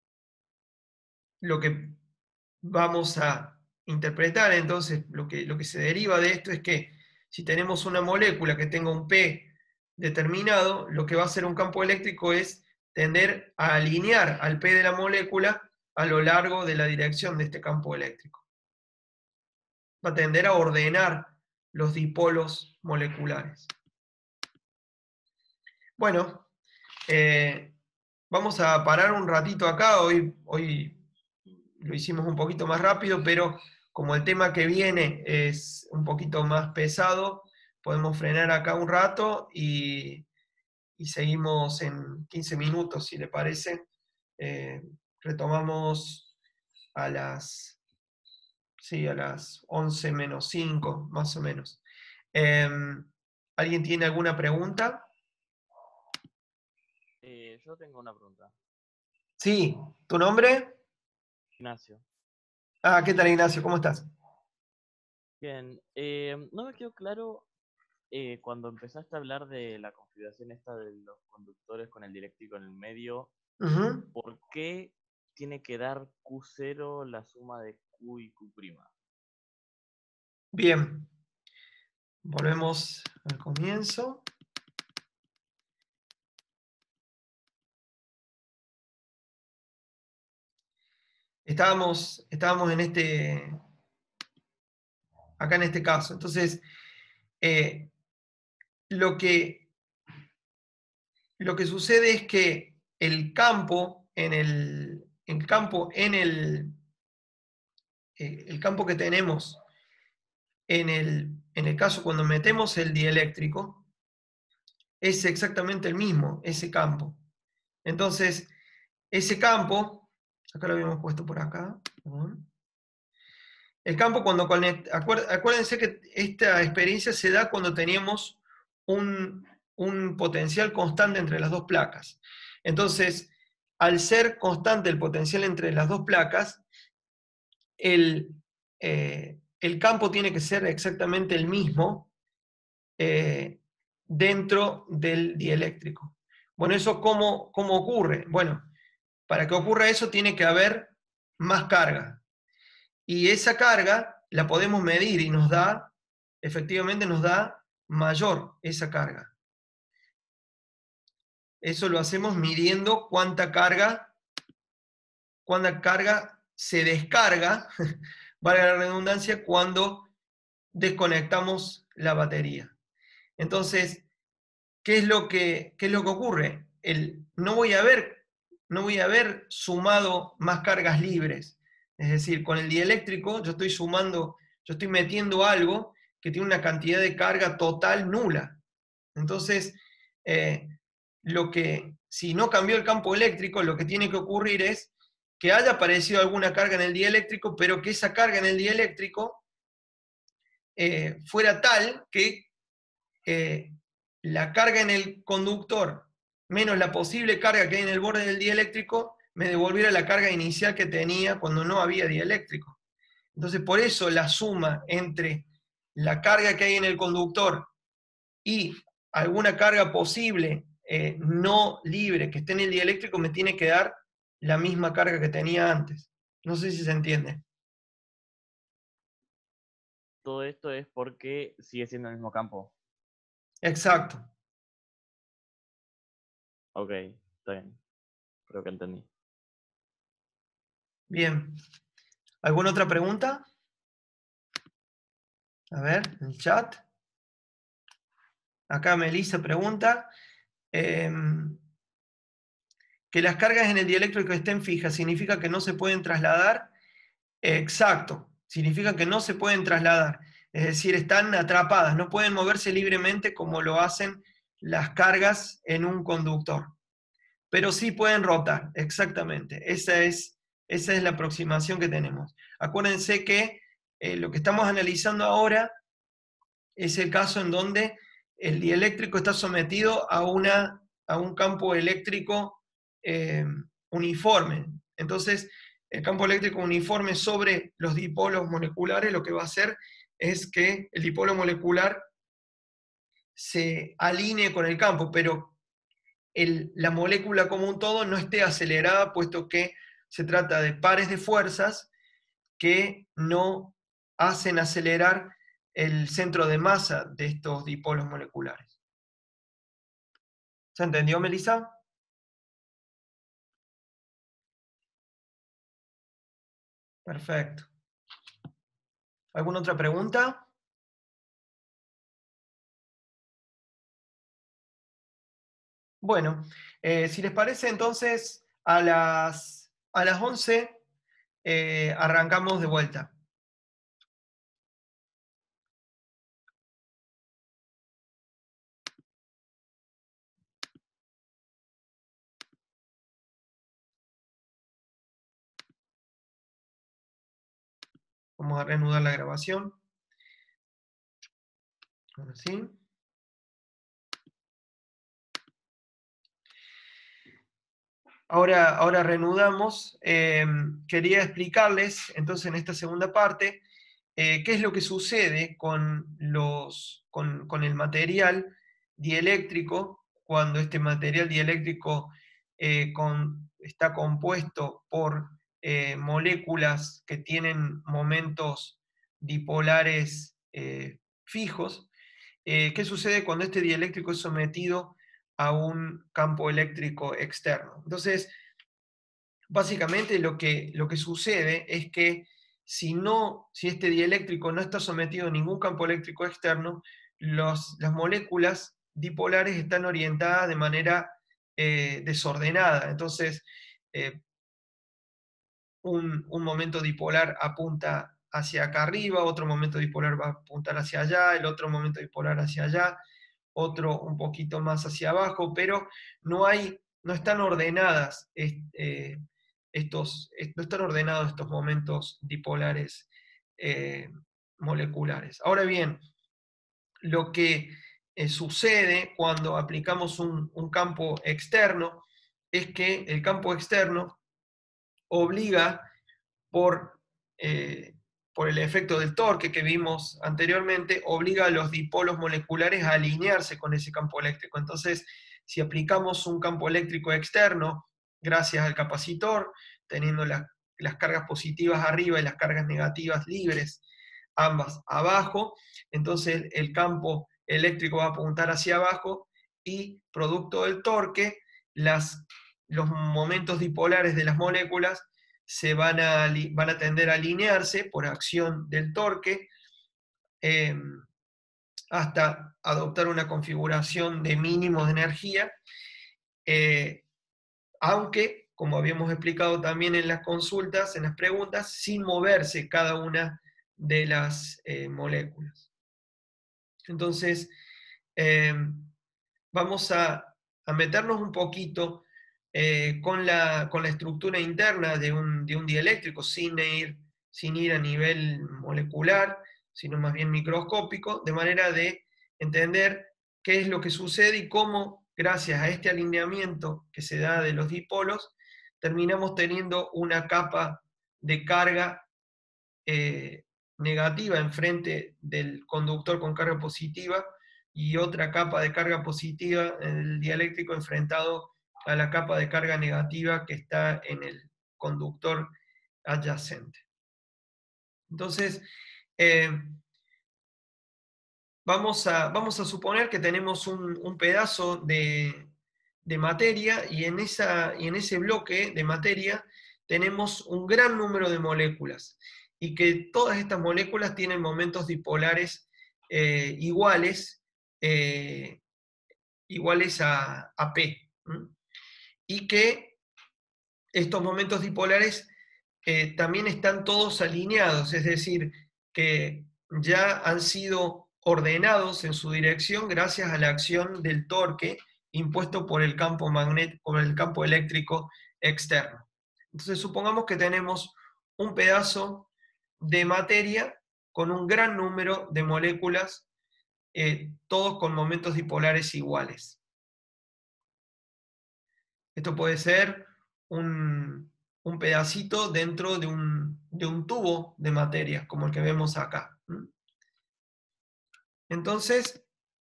lo que vamos a interpretar, entonces, lo que se deriva de esto es que si tenemos una molécula que tenga un P determinado, lo que va a hacer un campo eléctrico es tender a alinear al P de la molécula a lo largo de la dirección de este campo eléctrico. Va a tender a ordenar los dipolos moleculares. Bueno, vamos a parar un ratito acá. Hoy lo hicimos un poquito más rápido, pero como el tema que viene es un poquito más pesado, podemos frenar acá un rato y seguimos en 15 minutos, si le parece. Retomamos a las, sí, a las 11 menos 5, más o menos. ¿Alguien tiene alguna pregunta? Yo tengo una pregunta. Sí, ¿tu nombre? Ignacio. Ah, ¿qué tal, Ignacio? ¿Cómo estás? Bien, no me quedó claro cuando empezaste a hablar de la configuración esta de los conductores con el dieléctrico en el medio, Ujú. ¿por qué tiene que dar Q0 la suma de Q y Q'? Bien, volvemos al comienzo. Estábamos acá en este caso. Entonces, eh, lo que, lo que sucede es que el campo que tenemos en el caso cuando metemos el dieléctrico, es exactamente el mismo, ese campo. Entonces, ese campo, acá lo habíamos puesto por acá, perdón. El campo cuando conecta, acuérdense que esta experiencia se da cuando teníamos un potencial constante entre las dos placas. Entonces, al ser constante el potencial entre las dos placas, el campo tiene que ser exactamente el mismo dentro del dieléctrico. Bueno, ¿eso cómo ocurre? Bueno, para que ocurra eso tiene que haber más carga. Y esa carga la podemos medir y efectivamente nos da mayor esa carga. Eso lo hacemos midiendo cuánta carga se descarga, valga la redundancia, cuando desconectamos la batería. Entonces, ¿qué es lo que ocurre? No voy a haber sumado más cargas libres. Es decir, con el dieléctrico yo estoy metiendo algo que tiene una cantidad de carga total nula. Entonces, si no cambió el campo eléctrico, lo que tiene que ocurrir es que haya aparecido alguna carga en el dieléctrico, pero que esa carga en el dieléctrico fuera tal que la carga en el conductor menos la posible carga que hay en el borde del dieléctrico me devolviera la carga inicial que tenía cuando no había dieléctrico. Entonces, por eso la suma entre la carga que hay en el conductor y alguna carga posible no libre que esté en el dieléctrico me tiene que dar la misma carga que tenía antes. No sé si se entiende. Todo esto es porque sigue siendo el mismo campo. Exacto. Ok, está bien. Creo que entendí. Bien. ¿Alguna otra pregunta? A ver, en el chat. Acá Melissa pregunta, que las cargas en el dieléctrico estén fijas, ¿significa que no se pueden trasladar? Exacto, significa que no se pueden trasladar, es decir, están atrapadas, no pueden moverse libremente como lo hacen las cargas en un conductor, pero sí pueden rotar, exactamente, esa es la aproximación que tenemos. Acuérdense que lo que estamos analizando ahora es el caso en donde el dieléctrico está sometido a un campo eléctrico uniforme. Entonces, el campo eléctrico uniforme sobre los dipolos moleculares lo que va a hacer es que el dipolo molecular se alinee con el campo, pero la molécula como un todo no esté acelerada, puesto que se trata de pares de fuerzas que no hacen acelerar el centro de masa de estos dipolos moleculares. ¿Se entendió, Melissa? Perfecto. ¿Alguna otra pregunta? Bueno, si les parece, entonces a las 11 arrancamos de vuelta. Vamos a reanudar la grabación. Ahora sí. Ahora reanudamos. Quería explicarles, entonces, en esta segunda parte, qué es lo que sucede con el material dieléctrico cuando este material dieléctrico está compuesto por moléculas que tienen momentos dipolares fijos. ¿Qué sucede cuando este dieléctrico es sometido a un campo eléctrico externo? Entonces, básicamente lo que sucede es que si este dieléctrico no está sometido a ningún campo eléctrico externo, las moléculas dipolares están orientadas de manera desordenada. Entonces, eh, un momento dipolar apunta hacia acá arriba, otro momento dipolar va a apuntar hacia allá, el otro momento dipolar hacia allá, otro un poquito más hacia abajo, pero no están ordenadas no están ordenados estos momentos dipolares eh, moleculares. Ahora bien, lo que sucede cuando aplicamos un campo externo es que el campo externo obliga por, eh, por el efecto del torque que vimos anteriormente, obliga a los dipolos moleculares a alinearse con ese campo eléctrico. Entonces, si aplicamos un campo eléctrico externo, gracias al capacitor, teniendo las cargas positivas arriba y las cargas negativas libres, ambas abajo, entonces el campo eléctrico va a apuntar hacia abajo y producto del torque, los momentos dipolares de las moléculas van a tender a alinearse por acción del torque hasta adoptar una configuración de mínimos de energía, eh, aunque, como habíamos explicado también en las consultas, en las preguntas, sin moverse cada una de las moléculas. Entonces, eh, vamos a meternos un poquito con la estructura interna de un dieléctrico, sin ir a nivel molecular, sino más bien microscópico, de manera de entender qué es lo que sucede y cómo, gracias a este alineamiento que se da de los dipolos, terminamos teniendo una capa de carga negativa enfrente del conductor con carga positiva y otra capa de carga positiva en el dieléctrico enfrentado a la capa de carga negativa que está en el conductor adyacente. Entonces, eh, vamos a suponer que tenemos un pedazo de materia y en ese bloque de materia tenemos un gran número de moléculas y que todas estas moléculas tienen momentos dipolares iguales, iguales a P. Y que estos momentos dipolares también están todos alineados, es decir, que ya han sido ordenados en su dirección gracias a la acción del torque impuesto por el campo por el campo eléctrico externo. Entonces supongamos que tenemos un pedazo de materia con un gran número de moléculas, todos con momentos dipolares iguales. Esto puede ser un pedacito dentro de un tubo de materia, como el que vemos acá. Entonces,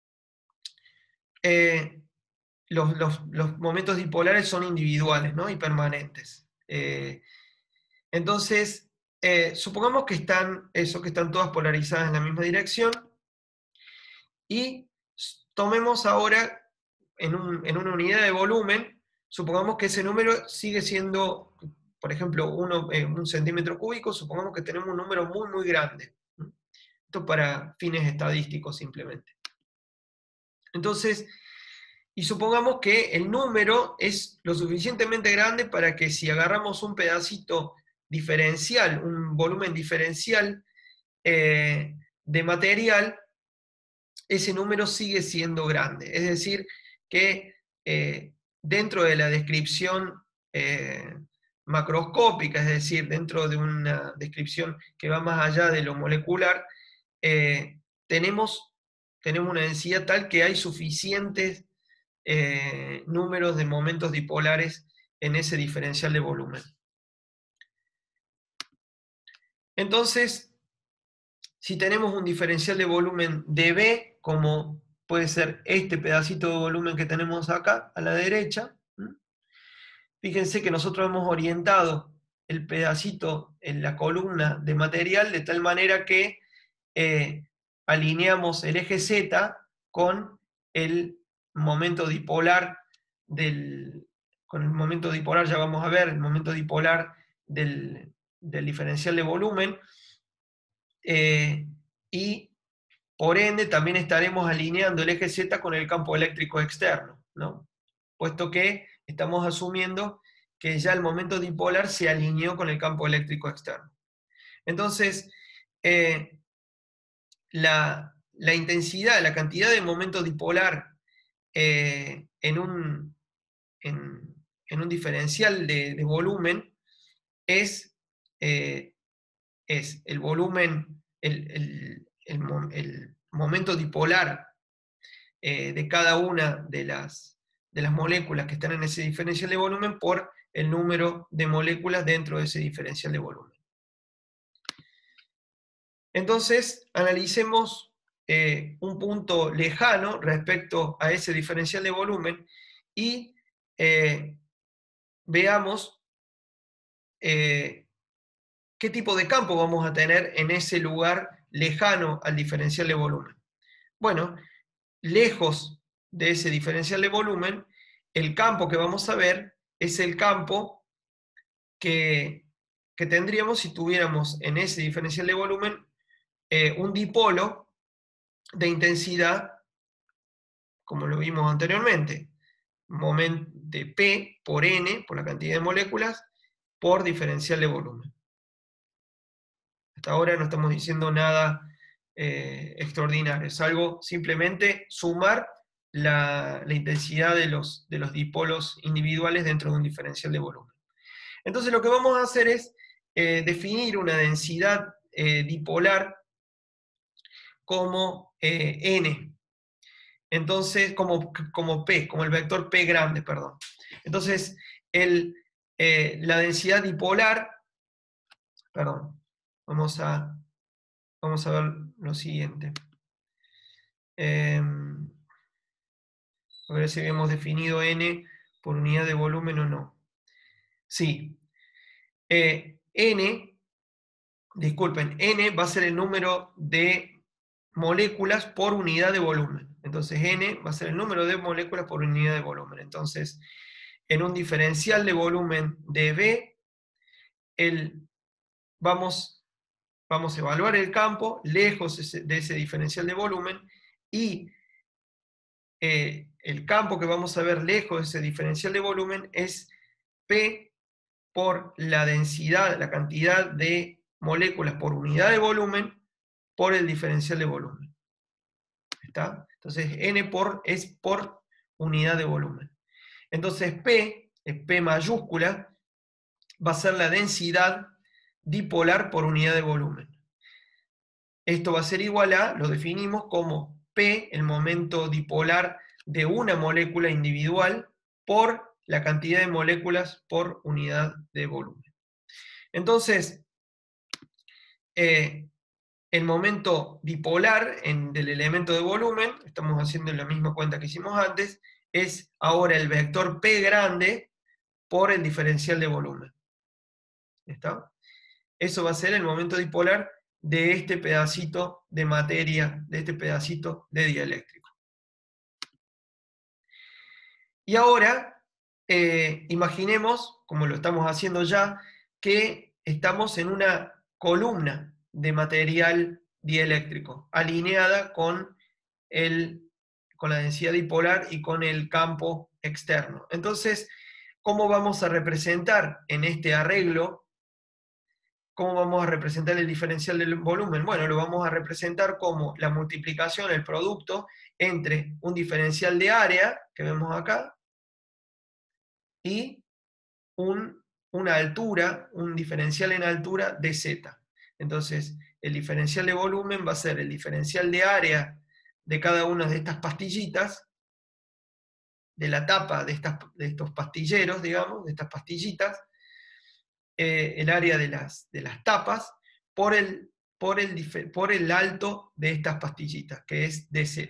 los momentos dipolares son individuales, ¿no? Y permanentes. Entonces, supongamos que están todas polarizadas en la misma dirección, y tomemos ahora en una unidad de volumen, supongamos que ese número sigue siendo, por ejemplo, un centímetro cúbico, supongamos que tenemos un número muy, muy grande. Esto para fines estadísticos simplemente. Entonces, y supongamos que el número es lo suficientemente grande para que si agarramos un pedacito diferencial, un volumen diferencial de material, ese número sigue siendo grande. Es decir, que dentro de la descripción macroscópica, es decir, dentro de una descripción que va más allá de lo molecular, tenemos una densidad tal que hay suficientes números de momentos dipolares en ese diferencial de volumen. Entonces, si tenemos un diferencial de volumen de B, como puede ser este pedacito de volumen que tenemos acá a la derecha, fíjense que nosotros hemos orientado el pedacito en la columna de material de tal manera que alineamos el eje Z con el momento dipolar ya vamos a ver el momento dipolar del diferencial de volumen, y por ende también estaremos alineando el eje Z con el campo eléctrico externo, ¿no? Puesto que estamos asumiendo que ya el momento dipolar se alineó con el campo eléctrico externo. Entonces, la intensidad, la cantidad de momento dipolar en un diferencial de volumen es el volumen, el momento dipolar de cada una de las moléculas que están en ese diferencial de volumen por el número de moléculas dentro de ese diferencial de volumen. Entonces, analicemos un punto lejano respecto a ese diferencial de volumen y veamos qué tipo de campo vamos a tener en ese lugar lejano al diferencial de volumen. Bueno, lejos de ese diferencial de volumen, el campo que vamos a ver es el campo que tendríamos si tuviéramos en ese diferencial de volumen un dipolo de intensidad, como lo vimos anteriormente, de P por N, por la cantidad de moléculas, por diferencial de volumen. Hasta ahora no estamos diciendo nada extraordinario, es algo simplemente sumar la intensidad de los dipolos individuales dentro de un diferencial de volumen. Entonces lo que vamos a hacer es definir una densidad dipolar como N. Entonces, como P, como el vector P grande, perdón. Entonces, la densidad dipolar, perdón, vamos a ver lo siguiente. A ver si habíamos definido N por unidad de volumen o no. Sí. Disculpen, N va a ser el número de moléculas por unidad de volumen. Entonces, N va a ser el número de moléculas por unidad de volumen. Entonces, en un diferencial de volumen de B, vamos a evaluar el campo lejos de ese diferencial de volumen, y el campo que vamos a ver lejos de ese diferencial de volumen es P por la densidad, la cantidad de moléculas por unidad de volumen, por el diferencial de volumen. ¿Está? Entonces, N es por unidad de volumen. Entonces, P mayúscula, va a ser la densidad dipolar por unidad de volumen. Esto va a ser igual a, lo definimos como P, el momento dipolar de una molécula individual, por la cantidad de moléculas por unidad de volumen. Entonces, el momento dipolar del elemento de volumen, estamos haciendo la misma cuenta que hicimos antes, es ahora el vector P grande por el diferencial de volumen. ¿Está? Eso va a ser el momento dipolar de este pedacito de materia, de este pedacito de dieléctrico. Y ahora, imaginemos, como lo estamos haciendo ya, que estamos en una columna de material dieléctrico, alineada con la densidad dipolar y con el campo externo. Entonces, ¿cómo vamos a representar en este arreglo? ¿Cómo vamos a representar el diferencial del volumen? Bueno, lo vamos a representar como la multiplicación, el producto, entre un diferencial de área, que vemos acá, y una altura, un diferencial en altura de z. Entonces, el diferencial de volumen va a ser el diferencial de área de cada una de estas pastillitas, de la tapa de estos pastilleros, digamos, de estas pastillitas, el área de las tapas, por el alto de estas pastillitas, que es dz.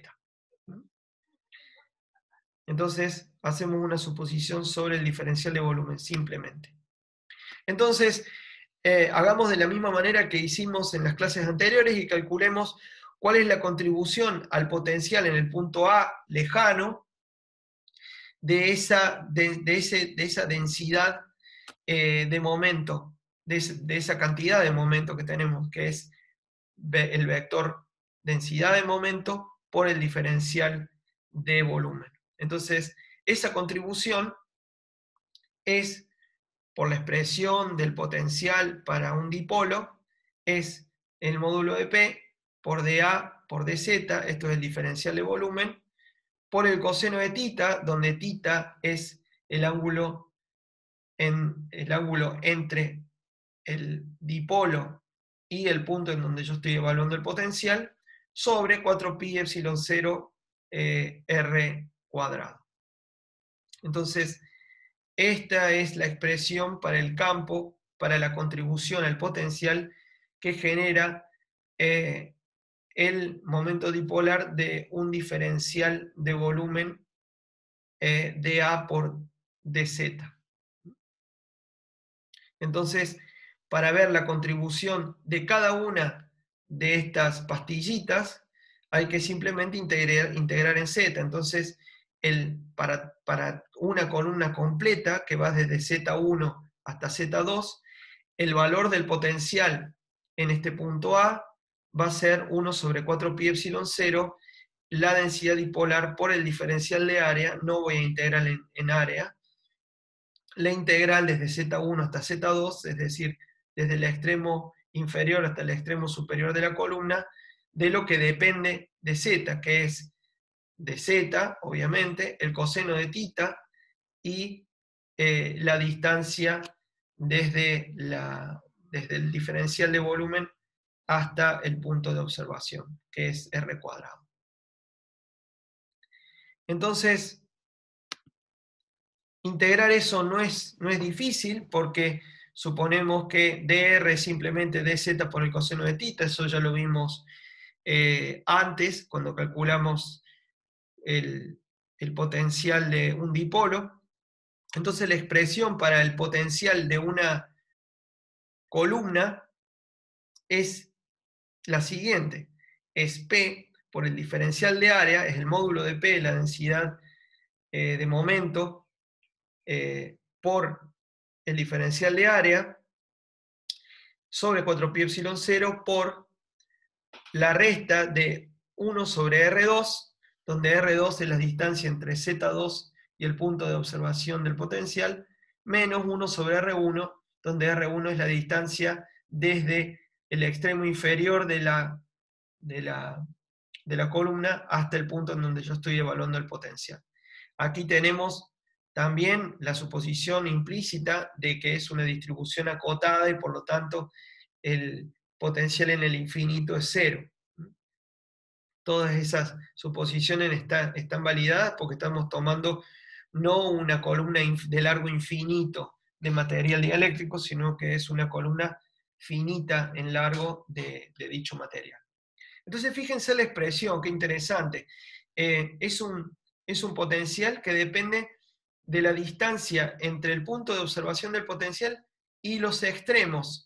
Entonces, hacemos una suposición sobre el diferencial de volumen, simplemente. Entonces, hagamos de la misma manera que hicimos en las clases anteriores y calculemos cuál es la contribución al potencial en el punto A lejano de esa densidad de momento, de esa cantidad de momento que tenemos, que es el vector densidad de momento por el diferencial de volumen. Entonces, esa contribución es, por la expresión del potencial para un dipolo, es el módulo de P por dA por dz, esto es el diferencial de volumen, por el coseno de θ, donde θ es el ángulo entre el dipolo y el punto en donde yo estoy evaluando el potencial, sobre 4pi epsilon 0 r cuadrado. Entonces, esta es la expresión para el campo, para la contribución al potencial que genera el momento dipolar de un diferencial de volumen dA por dz. Entonces, para ver la contribución de cada una de estas pastillitas, hay que simplemente integrar en z. Entonces, para una columna completa, que va desde z1 hasta z2, el valor del potencial en este punto A va a ser 1 sobre 4pi epsilon 0, la densidad dipolar por el diferencial de área, no voy a integrar en área, la integral desde z1 hasta z2, es decir, desde el extremo inferior hasta el extremo superior de la columna, de lo que depende de z, que es de z, obviamente, el coseno de θ y la distancia desde el diferencial de volumen hasta el punto de observación, que es r cuadrado. Entonces, integrar eso no es difícil, porque suponemos que dr es simplemente dz por el coseno de θ, eso ya lo vimos antes, cuando calculamos el potencial de un dipolo. Entonces la expresión para el potencial de una columna es la siguiente, es P por el diferencial de área, es el módulo de P, la densidad de momento, por el diferencial de área, sobre 4pi epsilon 0 por la resta de 1 sobre R2, donde R2 es la distancia entre Z2 y el punto de observación del potencial, menos 1 sobre R1, donde R1 es la distancia desde el extremo inferior de la columna hasta el punto en donde yo estoy evaluando el potencial. Aquí tenemos también la suposición implícita de que es una distribución acotada y por lo tanto el potencial en el infinito es cero. Todas esas suposiciones están validadas porque estamos tomando no una columna de largo infinito de material dieléctrico, sino que es una columna finita en largo de dicho material. Entonces fíjense la expresión, qué interesante. Es un potencial que depende de la distancia entre el punto de observación del potencial y los extremos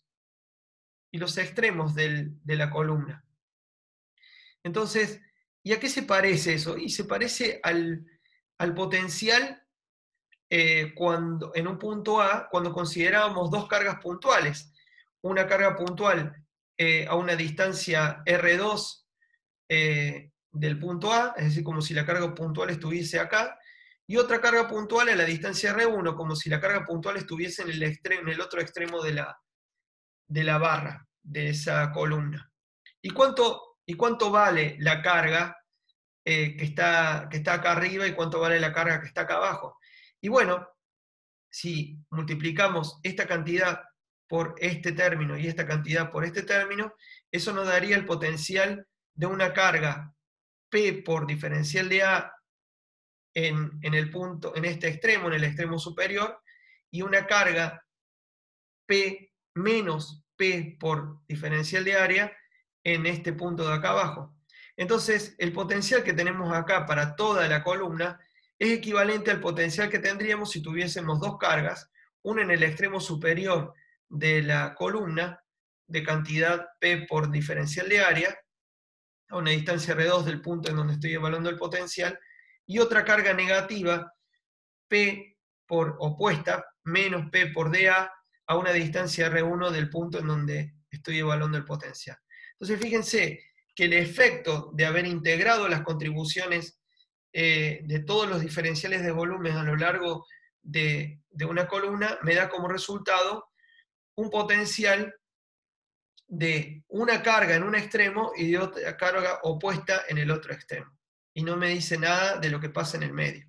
de la columna. Entonces, ¿y a qué se parece eso? Y se parece al potencial cuando, en un punto A, cuando considerábamos dos cargas puntuales. Una carga puntual a una distancia R2 del punto A, es decir, como si la carga puntual estuviese acá, y otra carga puntual a la distancia R1, como si la carga puntual estuviese en el otro extremo de la barra, de esa columna. ¿Y cuánto vale la carga que está acá arriba y cuánto vale la carga que está acá abajo? Y bueno, si multiplicamos esta cantidad por este término y esta cantidad por este término, eso nos daría el potencial de una carga P por diferencial de A en este extremo, en el extremo superior, y una carga P menos P por diferencial de área en este punto de acá abajo. Entonces, el potencial que tenemos acá para toda la columna es equivalente al potencial que tendríamos si tuviésemos dos cargas, una en el extremo superior de la columna, de cantidad P por diferencial de área, a una distancia R2 del punto en donde estoy evaluando el potencial, y otra carga negativa, P por opuesta, menos P por dA, a una distancia R1 del punto en donde estoy evaluando el potencial. Entonces fíjense que el efecto de haber integrado las contribuciones de todos los diferenciales de volumen a lo largo de una columna me da como resultado un potencial de una carga en un extremo y de otra carga opuesta en el otro extremo. Y no me dice nada de lo que pasa en el medio.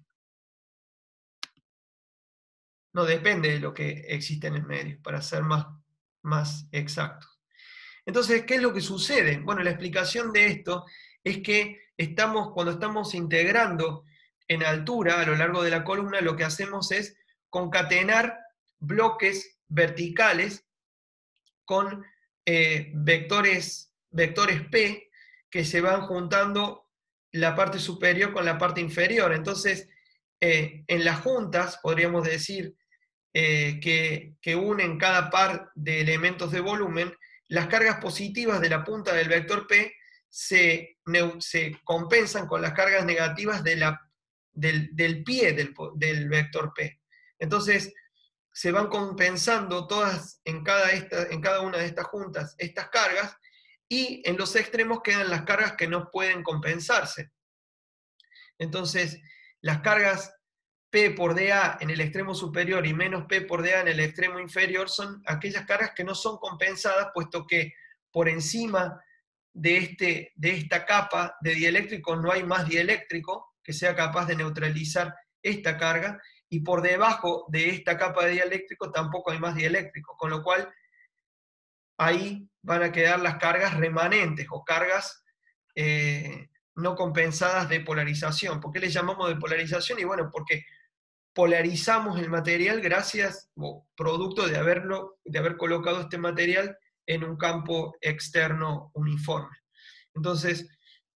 No depende de lo que existe en el medio, para ser más exactos. Entonces, ¿qué es lo que sucede? Bueno, la explicación de esto es que cuando estamos integrando en altura a lo largo de la columna, lo que hacemos es concatenar bloques verticales con vectores P que se van juntando la parte superior con la parte inferior. Entonces, en las juntas, podríamos decir, que unen cada par de elementos de volumen, las cargas positivas de la punta del vector P se compensan con las cargas negativas del pie del vector P. Entonces, se van compensando todas en cada una de estas juntas estas cargas, y en los extremos quedan las cargas que no pueden compensarse. Entonces, las cargas P por dA en el extremo superior y menos P por dA en el extremo inferior son aquellas cargas que no son compensadas, puesto que por encima de esta capa de dieléctrico no hay más dieléctrico que sea capaz de neutralizar esta carga, y por debajo de esta capa de dieléctrico tampoco hay más dieléctrico, con lo cual ahí van a quedar las cargas remanentes o cargas no compensadas de polarización. ¿Por qué le llamamos de polarización? Y bueno, porque polarizamos el material gracias o producto de haber colocado este material en un campo externo uniforme. Entonces,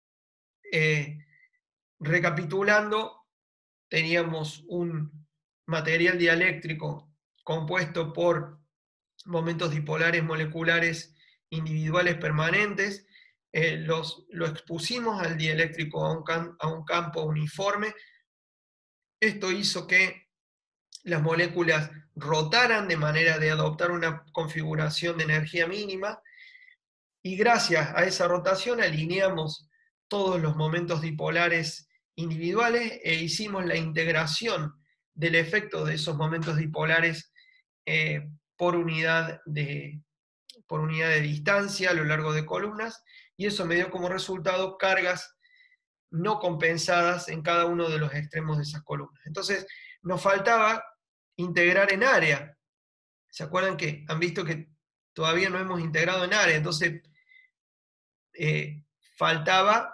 recapitulando, teníamos un material dieléctrico compuesto por momentos dipolares moleculares individuales permanentes, lo expusimos al dieléctrico a un campo uniforme. Esto hizo que las moléculas rotaran de manera de adoptar una configuración de energía mínima, y gracias a esa rotación alineamos todos los momentos dipolares individuales e hicimos la integración del efecto de esos momentos dipolares por unidad de distancia a lo largo de columnas, y eso me dio como resultado cargas no compensadas en cada uno de los extremos de esas columnas. Entonces, nos faltaba integrar en área. ¿Se acuerdan que han visto que todavía no hemos integrado en área? Entonces, faltaba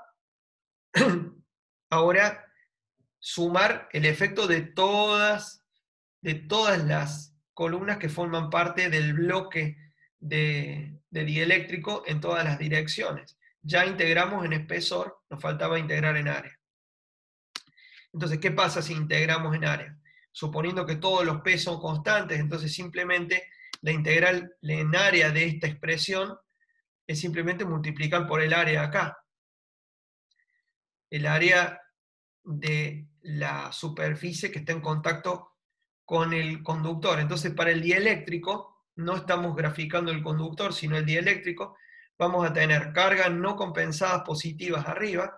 ahora sumar el efecto de todas las columnas que forman parte del bloque de dieléctrico en todas las direcciones. Ya integramos en espesor, nos faltaba integrar en área. Entonces, ¿qué pasa si integramos en área? Suponiendo que todos los P son constantes, entonces simplemente la integral en área de esta expresión es simplemente multiplicar por el área acá. El área de la superficie que está en contacto con el conductor. Entonces, para el dieléctrico, no estamos graficando el conductor, sino el dieléctrico, vamos a tener cargas no compensadas positivas arriba,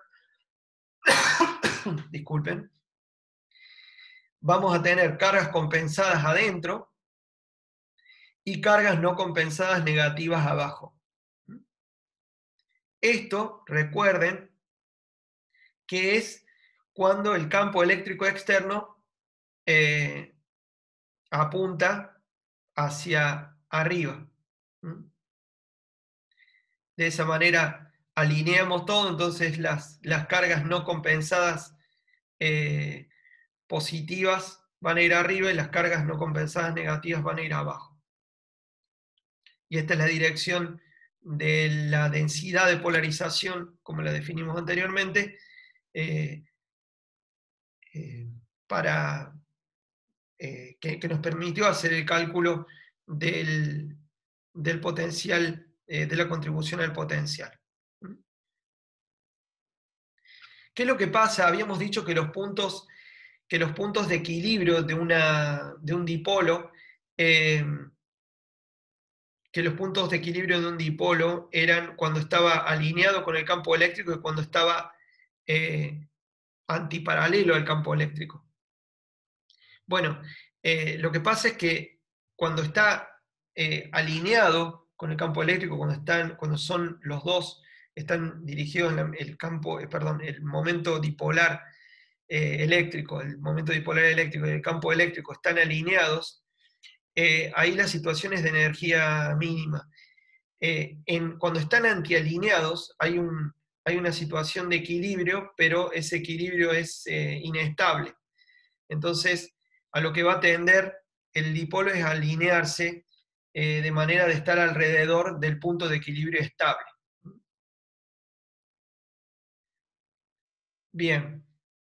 disculpen, vamos a tener cargas compensadas adentro y cargas no compensadas negativas abajo. Esto, recuerden, que es cuando el campo eléctrico externo apunta hacia arriba. De esa manera alineamos todo, entonces las cargas no compensadas positivas van a ir arriba y las cargas no compensadas negativas van a ir abajo. Y esta es la dirección de la densidad de polarización, como la definimos anteriormente, para que nos permitió hacer el cálculo del potencial, de la contribución al potencial. ¿Qué es lo que pasa? Habíamos dicho que los puntos de equilibrio de un dipolo, eran cuando estaba alineado con el campo eléctrico y cuando estaba antiparalelo al campo eléctrico. Bueno, lo que pasa es que cuando está alineado con el campo eléctrico, cuando son los dos, están dirigidos en el momento dipolar eléctrico, el momento dipolar eléctrico y el campo eléctrico están alineados, ahí la situación es de energía mínima. Cuando están antialineados hay una situación de equilibrio, pero ese equilibrio es inestable. Entonces, a lo que va a tender el dipolo es alinearse de manera de estar alrededor del punto de equilibrio estable. Bien.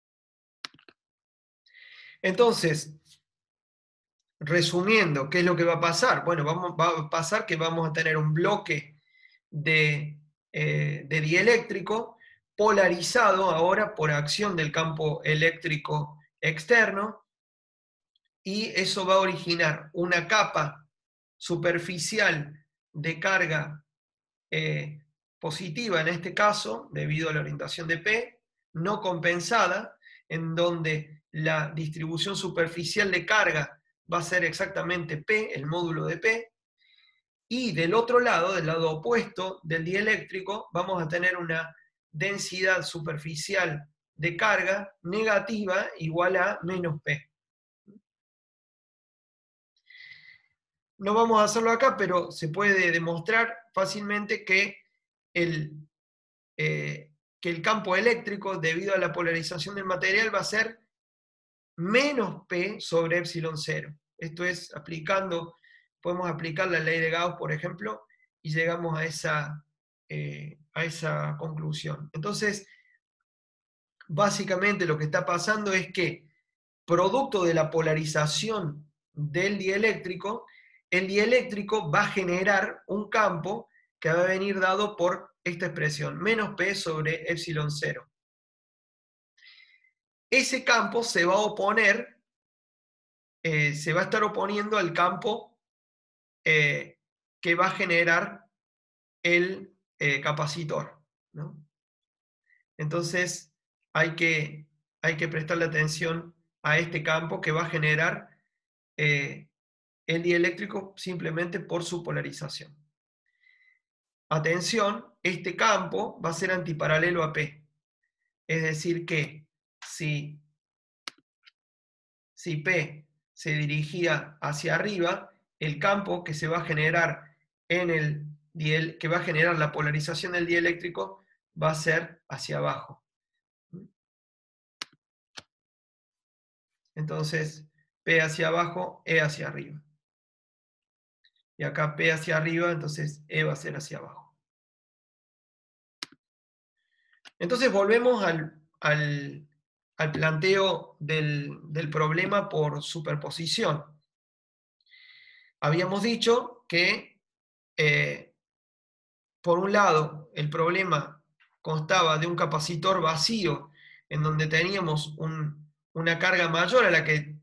Entonces, resumiendo, ¿qué es lo que va a pasar? Bueno, va a pasar que vamos a tener un bloque de dieléctrico polarizado ahora por acción del campo eléctrico externo, y eso va a originar una capa superficial de carga positiva, en este caso, debido a la orientación de P, no compensada, en donde la distribución superficial de carga va a ser exactamente P, el módulo de P, y del otro lado, del lado opuesto del dieléctrico, vamos a tener una densidad superficial de carga negativa igual a menos P. No vamos a hacerlo acá, pero se puede demostrar fácilmente que el campo eléctrico, debido a la polarización del material, va a ser menos P sobre epsilon 0. Esto es podemos aplicar la ley de Gauss, por ejemplo, y llegamos a esa conclusión. Entonces, básicamente lo que está pasando es que, producto de la polarización del dieléctrico, el dieléctrico va a generar un campo que va a venir dado por esta expresión, menos P sobre epsilon 0. Ese campo se va a oponer, se va a estar oponiendo al campo que va a generar el capacitor, ¿no? Entonces hay que prestarle atención a este campo que va a generar el dieléctrico simplemente por su polarización. Atención, este campo va a ser antiparalelo a P. Es decir que si P se dirigía hacia arriba, el campo que se va a generar que va a generar la polarización del dieléctrico va a ser hacia abajo. Entonces, P hacia abajo, E hacia arriba. Y acá P hacia arriba, entonces E va a ser hacia abajo. Entonces volvemos al planteo del problema por superposición. Habíamos dicho que, por un lado, el problema constaba de un capacitor vacío, en donde teníamos una carga mayor a la que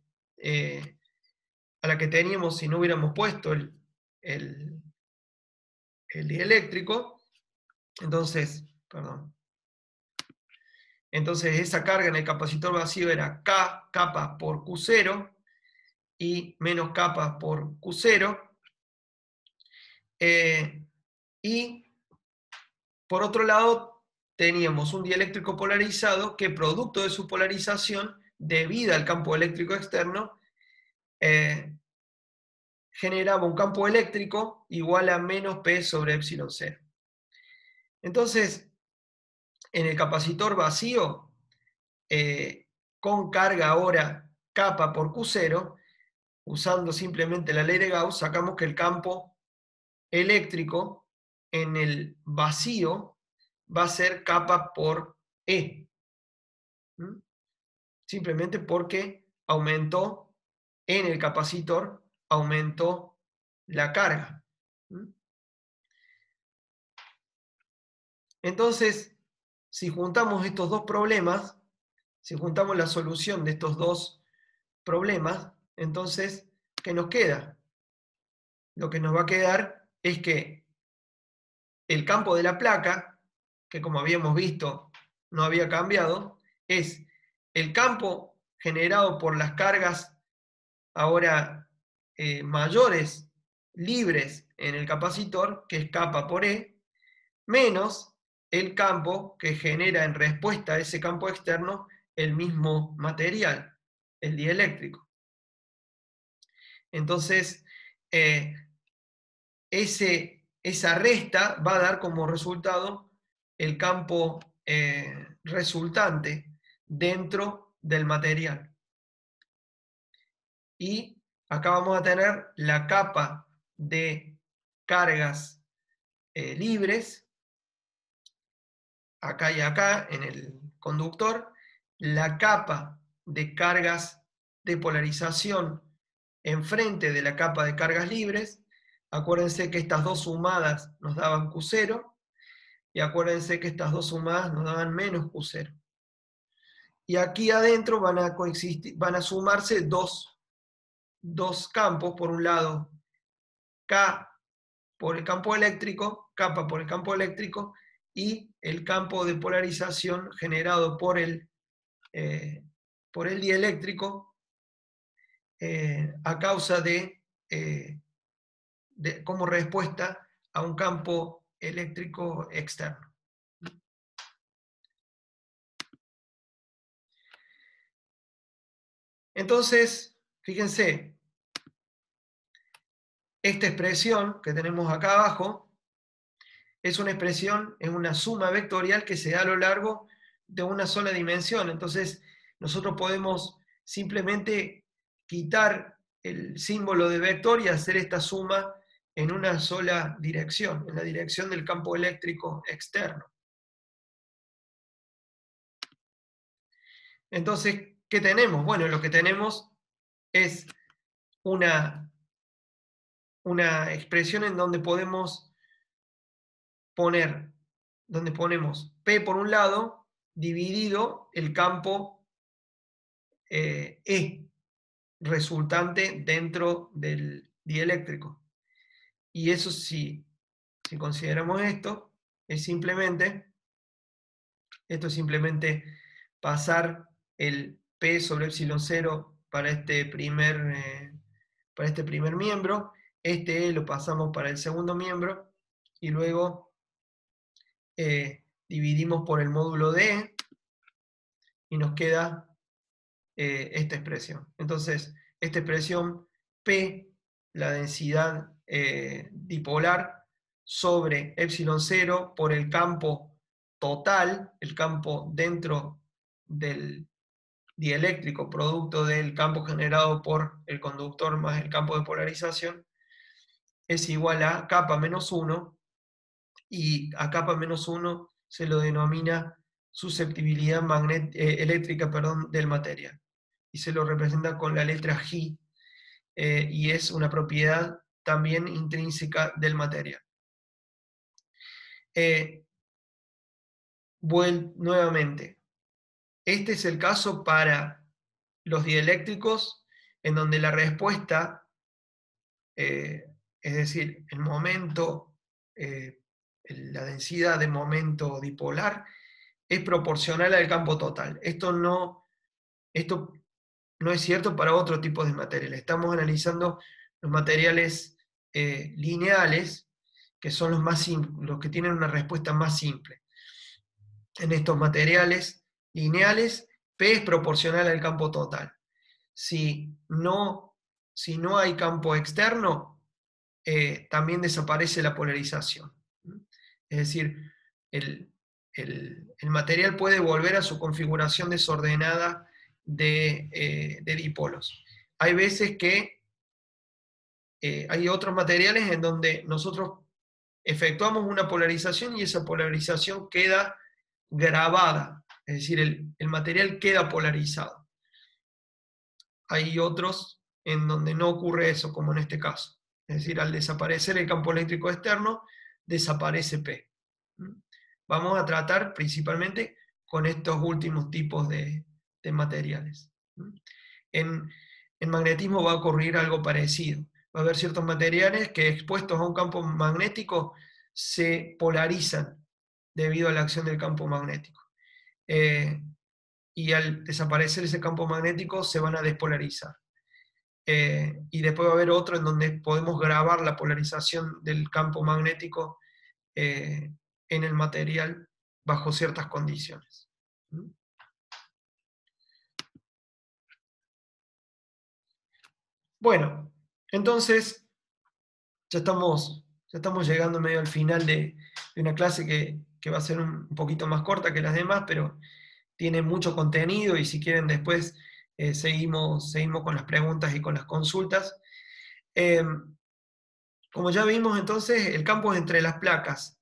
teníamos si no hubiéramos puesto el dieléctrico. Entonces, Entonces esa carga en el capacitor vacío era K capa por Q0 y menos capa por Q0. Y por otro lado teníamos un dieléctrico polarizado que, producto de su polarización, debido al campo eléctrico externo, generaba un campo eléctrico igual a menos P sobre epsilon 0. Entonces, en el capacitor vacío, con carga ahora capa por Q0, usando simplemente la ley de Gauss, sacamos que el campo eléctrico en el vacío va a ser capa por E. Simplemente porque aumentó en el capacitor, aumentó la carga. Entonces, si juntamos estos dos problemas, si juntamos la solución de estos dos problemas, entonces, ¿qué nos queda? Lo que nos va a quedar es que el campo de la placa, que como habíamos visto no había cambiado, es el campo generado por las cargas ahora mayores, libres en el capacitor, que es capa por E, menos el campo que genera en respuesta a ese campo externo el mismo material, el dieléctrico. Entonces, esa resta va a dar como resultado el campo resultante dentro del material. Y acá vamos a tener la capa de cargas libres, acá y acá en el conductor, la capa de cargas de polarización enfrente de la capa de cargas libres. Acuérdense que estas dos sumadas nos daban Q0, y acuérdense que estas dos sumadas nos daban menos Q0. Y aquí adentro van a coexistir, van a sumarse dos campos. Por un lado, K por el campo eléctrico, capa por el campo eléctrico, y el campo de polarización generado por el dieléctrico a causa como respuesta a un campo eléctrico externo. Entonces, fíjense, esta expresión que tenemos acá abajo es una expresión, es una suma vectorial que se da a lo largo de una sola dimensión. Entonces, nosotros podemos simplemente quitar el símbolo de vector y hacer esta suma en una sola dirección, en la dirección del campo eléctrico externo. Entonces, ¿qué tenemos? Bueno, lo que tenemos es una expresión en donde podemos donde ponemos P por un lado, dividido el campo E resultante dentro del dieléctrico. Y eso, si consideramos esto, es simplemente pasar el P sobre epsilon 0 para este primer miembro. Este E lo pasamos para el segundo miembro. Y luego dividimos por el módulo de E. Y nos queda esta expresión. Entonces, esta expresión P, la densidad dipolar, sobre epsilon 0 por el campo total, el campo dentro del dieléctrico, producto del campo generado por el conductor más el campo de polarización, es igual a kappa menos 1, y a kappa menos 1 se lo denomina susceptibilidad eléctrica del material, y se lo representa con la letra G, y es una propiedad también intrínseca del material. Nuevamente, este es el caso para los dieléctricos en donde la respuesta, es decir, el momento, la densidad de momento dipolar es proporcional al campo total. Esto no es cierto para otro tipo de materiales. Estamos analizando los materiales lineales, que son los que tienen una respuesta más simple. En estos materiales lineales, P es proporcional al campo total. Si no hay campo externo, también desaparece la polarización. Es decir, el material puede volver a su configuración desordenada de dipolos. Hay veces que hay otros materiales en donde nosotros efectuamos una polarización y esa polarización queda grabada, es decir, el material queda polarizado. Hay otros en donde no ocurre eso, como en este caso. Es decir, al desaparecer el campo eléctrico externo, desaparece P. Vamos a tratar principalmente con estos últimos tipos de materiales. En magnetismo va a ocurrir algo parecido. Va a haber ciertos materiales que expuestos a un campo magnético se polarizan debido a la acción del campo magnético. Y al desaparecer ese campo magnético se van a despolarizar. Y después va a haber otro en donde podemos grabar la polarización del campo magnético en el material bajo ciertas condiciones. Bueno, entonces ya estamos llegando medio al final de una clase que va a ser un poquito más corta que las demás, pero tiene mucho contenido, y si quieren después seguimos con las preguntas y con las consultas. Como ya vimos, entonces, el campo entre las placas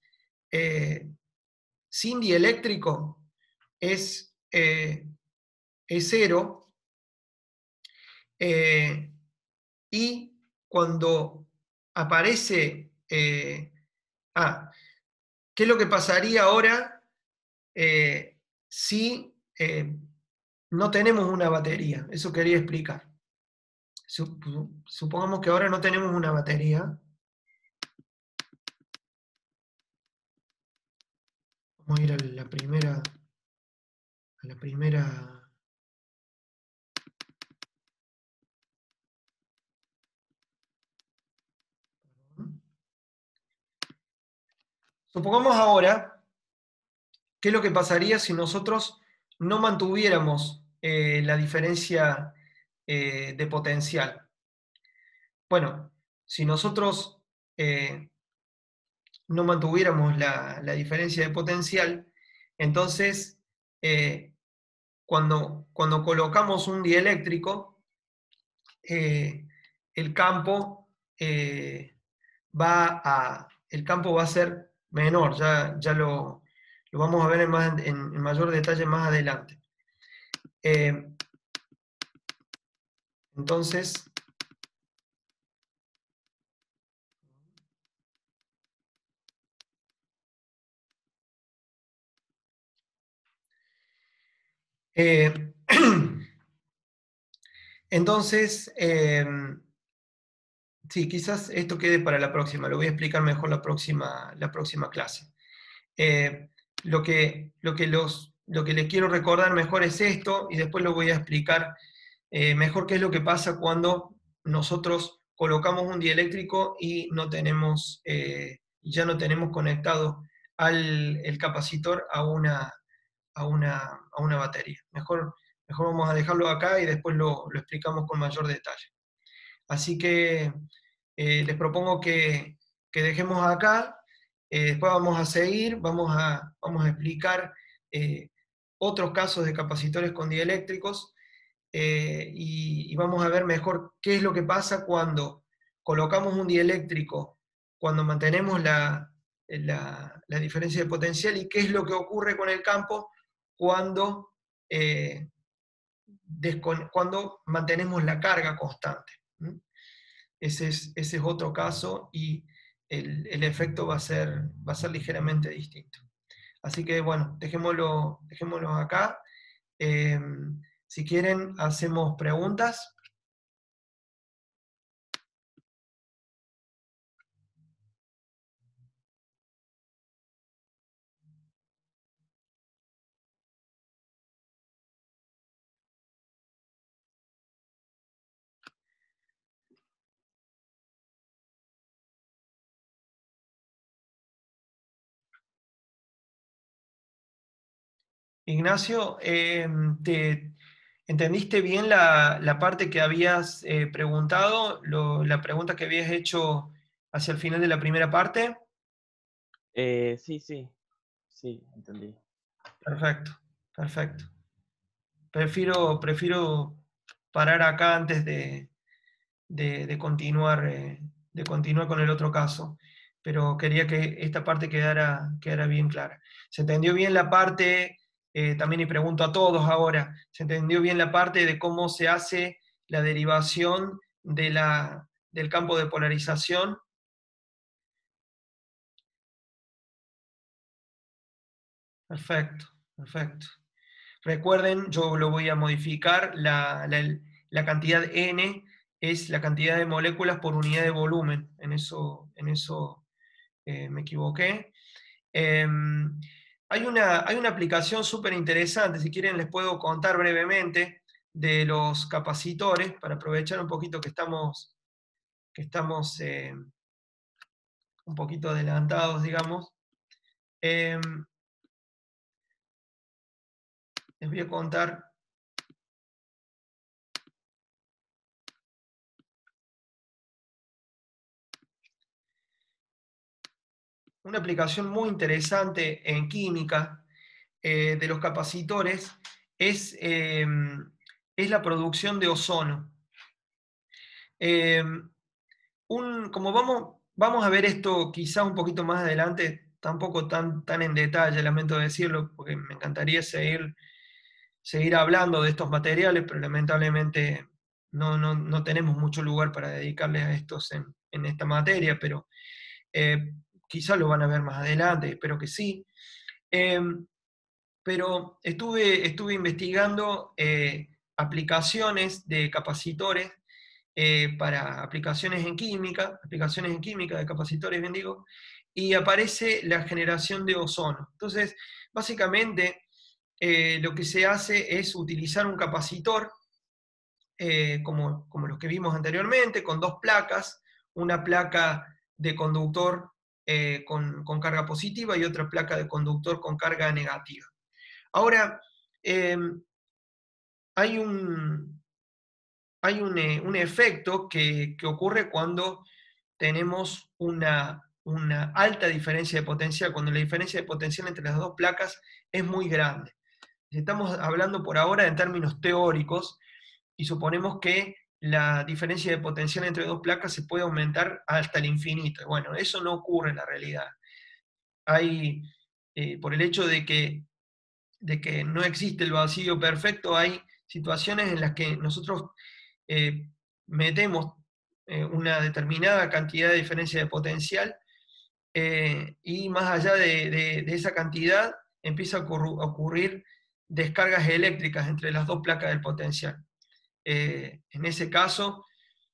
sin dieléctrico es 0, y cuando aparece... ¿qué es lo que pasaría ahora si no tenemos una batería? Eso quería explicar. Supongamos que ahora no tenemos una batería. Vamos a ir a la primera. Supongamos ahora qué es lo que pasaría si nosotros no mantuviéramos la diferencia de potencial. Bueno, si nosotros no mantuviéramos la diferencia de potencial, entonces cuando colocamos un dieléctrico, el campo va a ser menor. Ya lo vamos a ver en mayor detalle más adelante. Entonces, entonces, sí, quizás esto quede para la próxima, lo voy a explicar mejor la próxima clase. Lo que lo que les quiero recordar mejor es esto, y después lo voy a explicar mejor qué es lo que pasa cuando nosotros colocamos un dieléctrico y ya no tenemos conectado el capacitor a una batería. Mejor vamos a dejarlo acá y después lo explicamos con mayor detalle. Así que les propongo que dejemos acá, después vamos a seguir, vamos a explicar otros casos de capacitores con dieléctricos, y vamos a ver mejor qué es lo que pasa cuando colocamos un dieléctrico, cuando mantenemos la diferencia de potencial, y qué es lo que ocurre con el campo cuando, cuando mantenemos la carga constante. Ese es otro caso, y el efecto va a ser ligeramente distinto. Así que bueno, dejémoslo acá. Eh, si quieren, hacemos preguntas. Ignacio, ¿entendiste bien la parte que habías preguntado, la pregunta que habías hecho hacia el final de la primera parte? Sí, sí, sí, entendí. Perfecto, perfecto. Prefiero parar acá antes de continuar con el otro caso, pero quería que esta parte quedara bien clara. ¿Se entendió bien la parte, también y pregunto a todos ahora, ¿se entendió bien la parte de cómo se hace la derivación del campo de polarización? Perfecto, perfecto. Recuerden, yo lo voy a modificar, la cantidad n es la cantidad de moléculas por unidad de volumen, en eso me equivoqué. Hay una aplicación súper interesante, si quieren les puedo contar brevemente, de los capacitores, para aprovechar un poquito que estamos un poquito adelantados, digamos. Les voy a contar una aplicación muy interesante en química de los capacitores, es la producción de ozono. Eh, como vamos a ver esto quizá un poquito más adelante, tampoco tan en detalle, lamento decirlo, porque me encantaría seguir hablando de estos materiales, pero lamentablemente no tenemos mucho lugar para dedicarles a estos en esta materia, pero quizá lo van a ver más adelante, espero que sí. Pero estuve investigando aplicaciones de capacitores para aplicaciones en química de capacitores, bien digo, y aparece la generación de ozono. Entonces, básicamente, lo que se hace es utilizar un capacitor, como los que vimos anteriormente, con dos placas, una placa de conductor con carga positiva y otra placa de conductor con carga negativa. Ahora, hay un efecto que ocurre cuando tenemos una alta diferencia de potencial, cuando la diferencia de potencial entre las dos placas es muy grande. Estamos hablando por ahora en términos teóricos, y suponemos que la diferencia de potencial entre dos placas se puede aumentar hasta el infinito. Bueno, eso no ocurre en la realidad. Por el hecho de que no existe el vacío perfecto, hay situaciones en las que nosotros metemos una determinada cantidad de diferencia de potencial, y más allá de esa cantidad empieza a ocurrir descargas eléctricas entre las dos placas del potencial. En ese caso,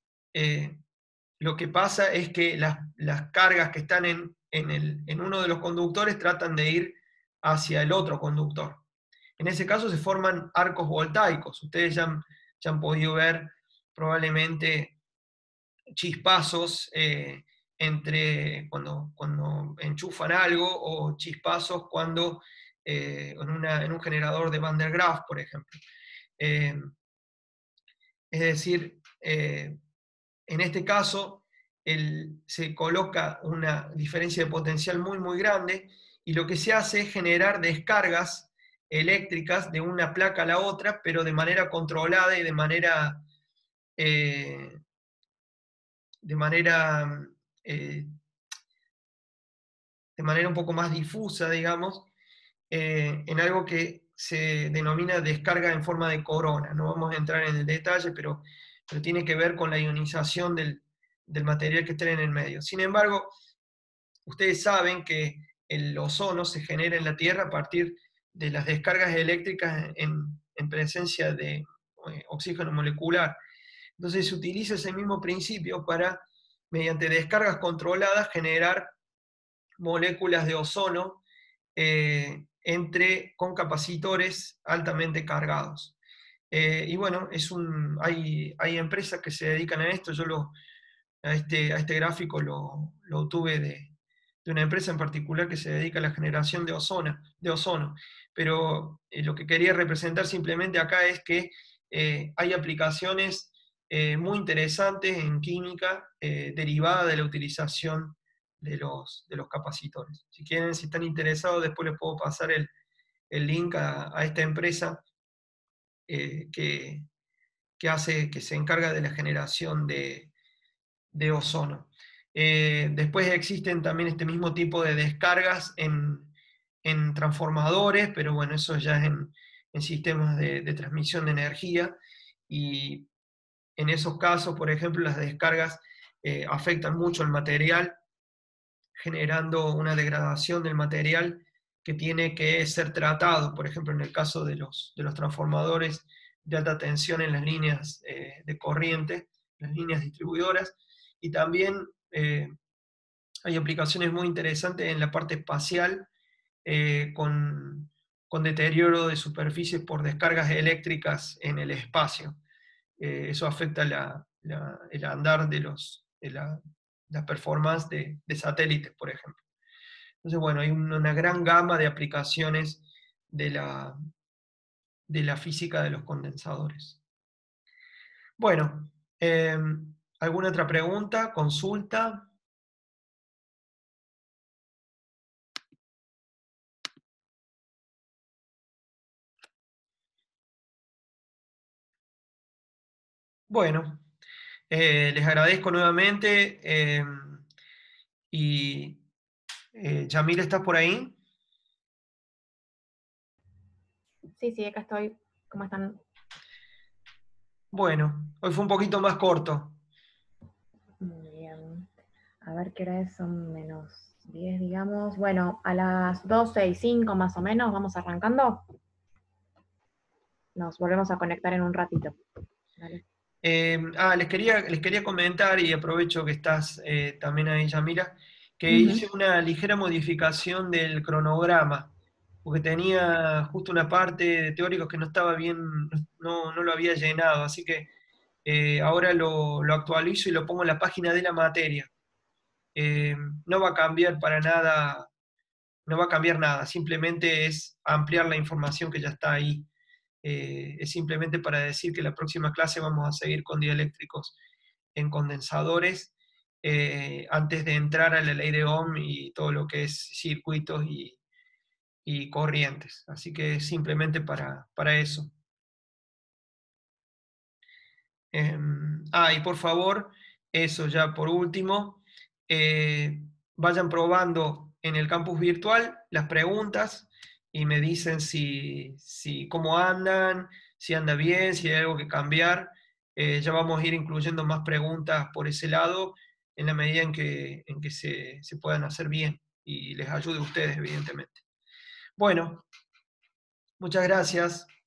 lo que pasa es que las cargas que están en uno de los conductores tratan de ir hacia el otro conductor. En ese caso se forman arcos voltaicos. Ustedes ya han podido ver probablemente chispazos entre cuando enchufan algo, o chispazos cuando en un generador de Van der Graaf, por ejemplo. Es decir, en este caso se coloca una diferencia de potencial muy, muy grande, y lo que se hace es generar descargas eléctricas de una placa a la otra, pero de manera controlada y eh, de manera, eh, de manera un poco más difusa, digamos, en algo que se denomina descarga en forma de corona. No vamos a entrar en el detalle, pero tiene que ver con la ionización del material que está en el medio. Sin embargo, ustedes saben que el ozono se genera en la Tierra a partir de las descargas eléctricas en presencia de oxígeno molecular. Entonces se utiliza ese mismo principio para, mediante descargas controladas, generar moléculas de ozono con capacitores altamente cargados. Y bueno, hay empresas que se dedican a esto. A este gráfico lo obtuve de una empresa en particular que se dedica a la generación de ozono. Pero lo que quería representar simplemente acá es que hay aplicaciones muy interesantes en química derivada de la utilización de los capacitores. Si quieren, si están interesados, después les puedo pasar el link a esta empresa eh, que, que se encarga de la generación de ozono. Después existen también este mismo tipo de descargas en transformadores, pero bueno, eso ya es en sistemas de transmisión de energía, y en esos casos, por ejemplo, las descargas afectan mucho el material, generando una degradación del material que tiene que ser tratado. Por ejemplo, en el caso de los transformadores de alta tensión en las líneas de corriente, las líneas distribuidoras, y también hay aplicaciones muy interesantes en la parte espacial, con deterioro de superficies por descargas eléctricas en el espacio. Eso afecta el andar la performance de satélites, por ejemplo. Entonces, bueno, hay una gran gama de aplicaciones de de la física de los condensadores. Bueno, ¿alguna otra pregunta, consulta? Bueno, les agradezco nuevamente. Y Yamil, ¿estás por ahí? Sí, sí, acá estoy. ¿Cómo están? Bueno, hoy fue un poquito más corto. Muy bien. A ver qué hora es, son -10, digamos. Bueno, a las 12:05 más o menos, vamos arrancando. Nos volvemos a conectar en un ratito. Dale. Les quería comentar, y aprovecho que estás también ahí, Yamila, que hice una ligera modificación del cronograma, porque tenía justo una parte de teóricos que no estaba bien, no lo había llenado, así que ahora lo actualizo y lo pongo en la página de la materia. Eh, no va a cambiar para nada, no va a cambiar nada, simplemente es ampliar la información que ya está ahí. Es simplemente para decir que la próxima clase vamos a seguir con dieléctricos en condensadores, antes de entrar a la ley de Ohm y todo lo que es circuitos y corrientes. Así que simplemente para eso. Y por favor, eso ya por último, vayan probando en el campus virtual las preguntas y me dicen cómo andan, si anda bien, si hay algo que cambiar. Ya vamos a ir incluyendo más preguntas por ese lado en la medida en que se puedan hacer bien y les ayude a ustedes, evidentemente. Bueno, muchas gracias.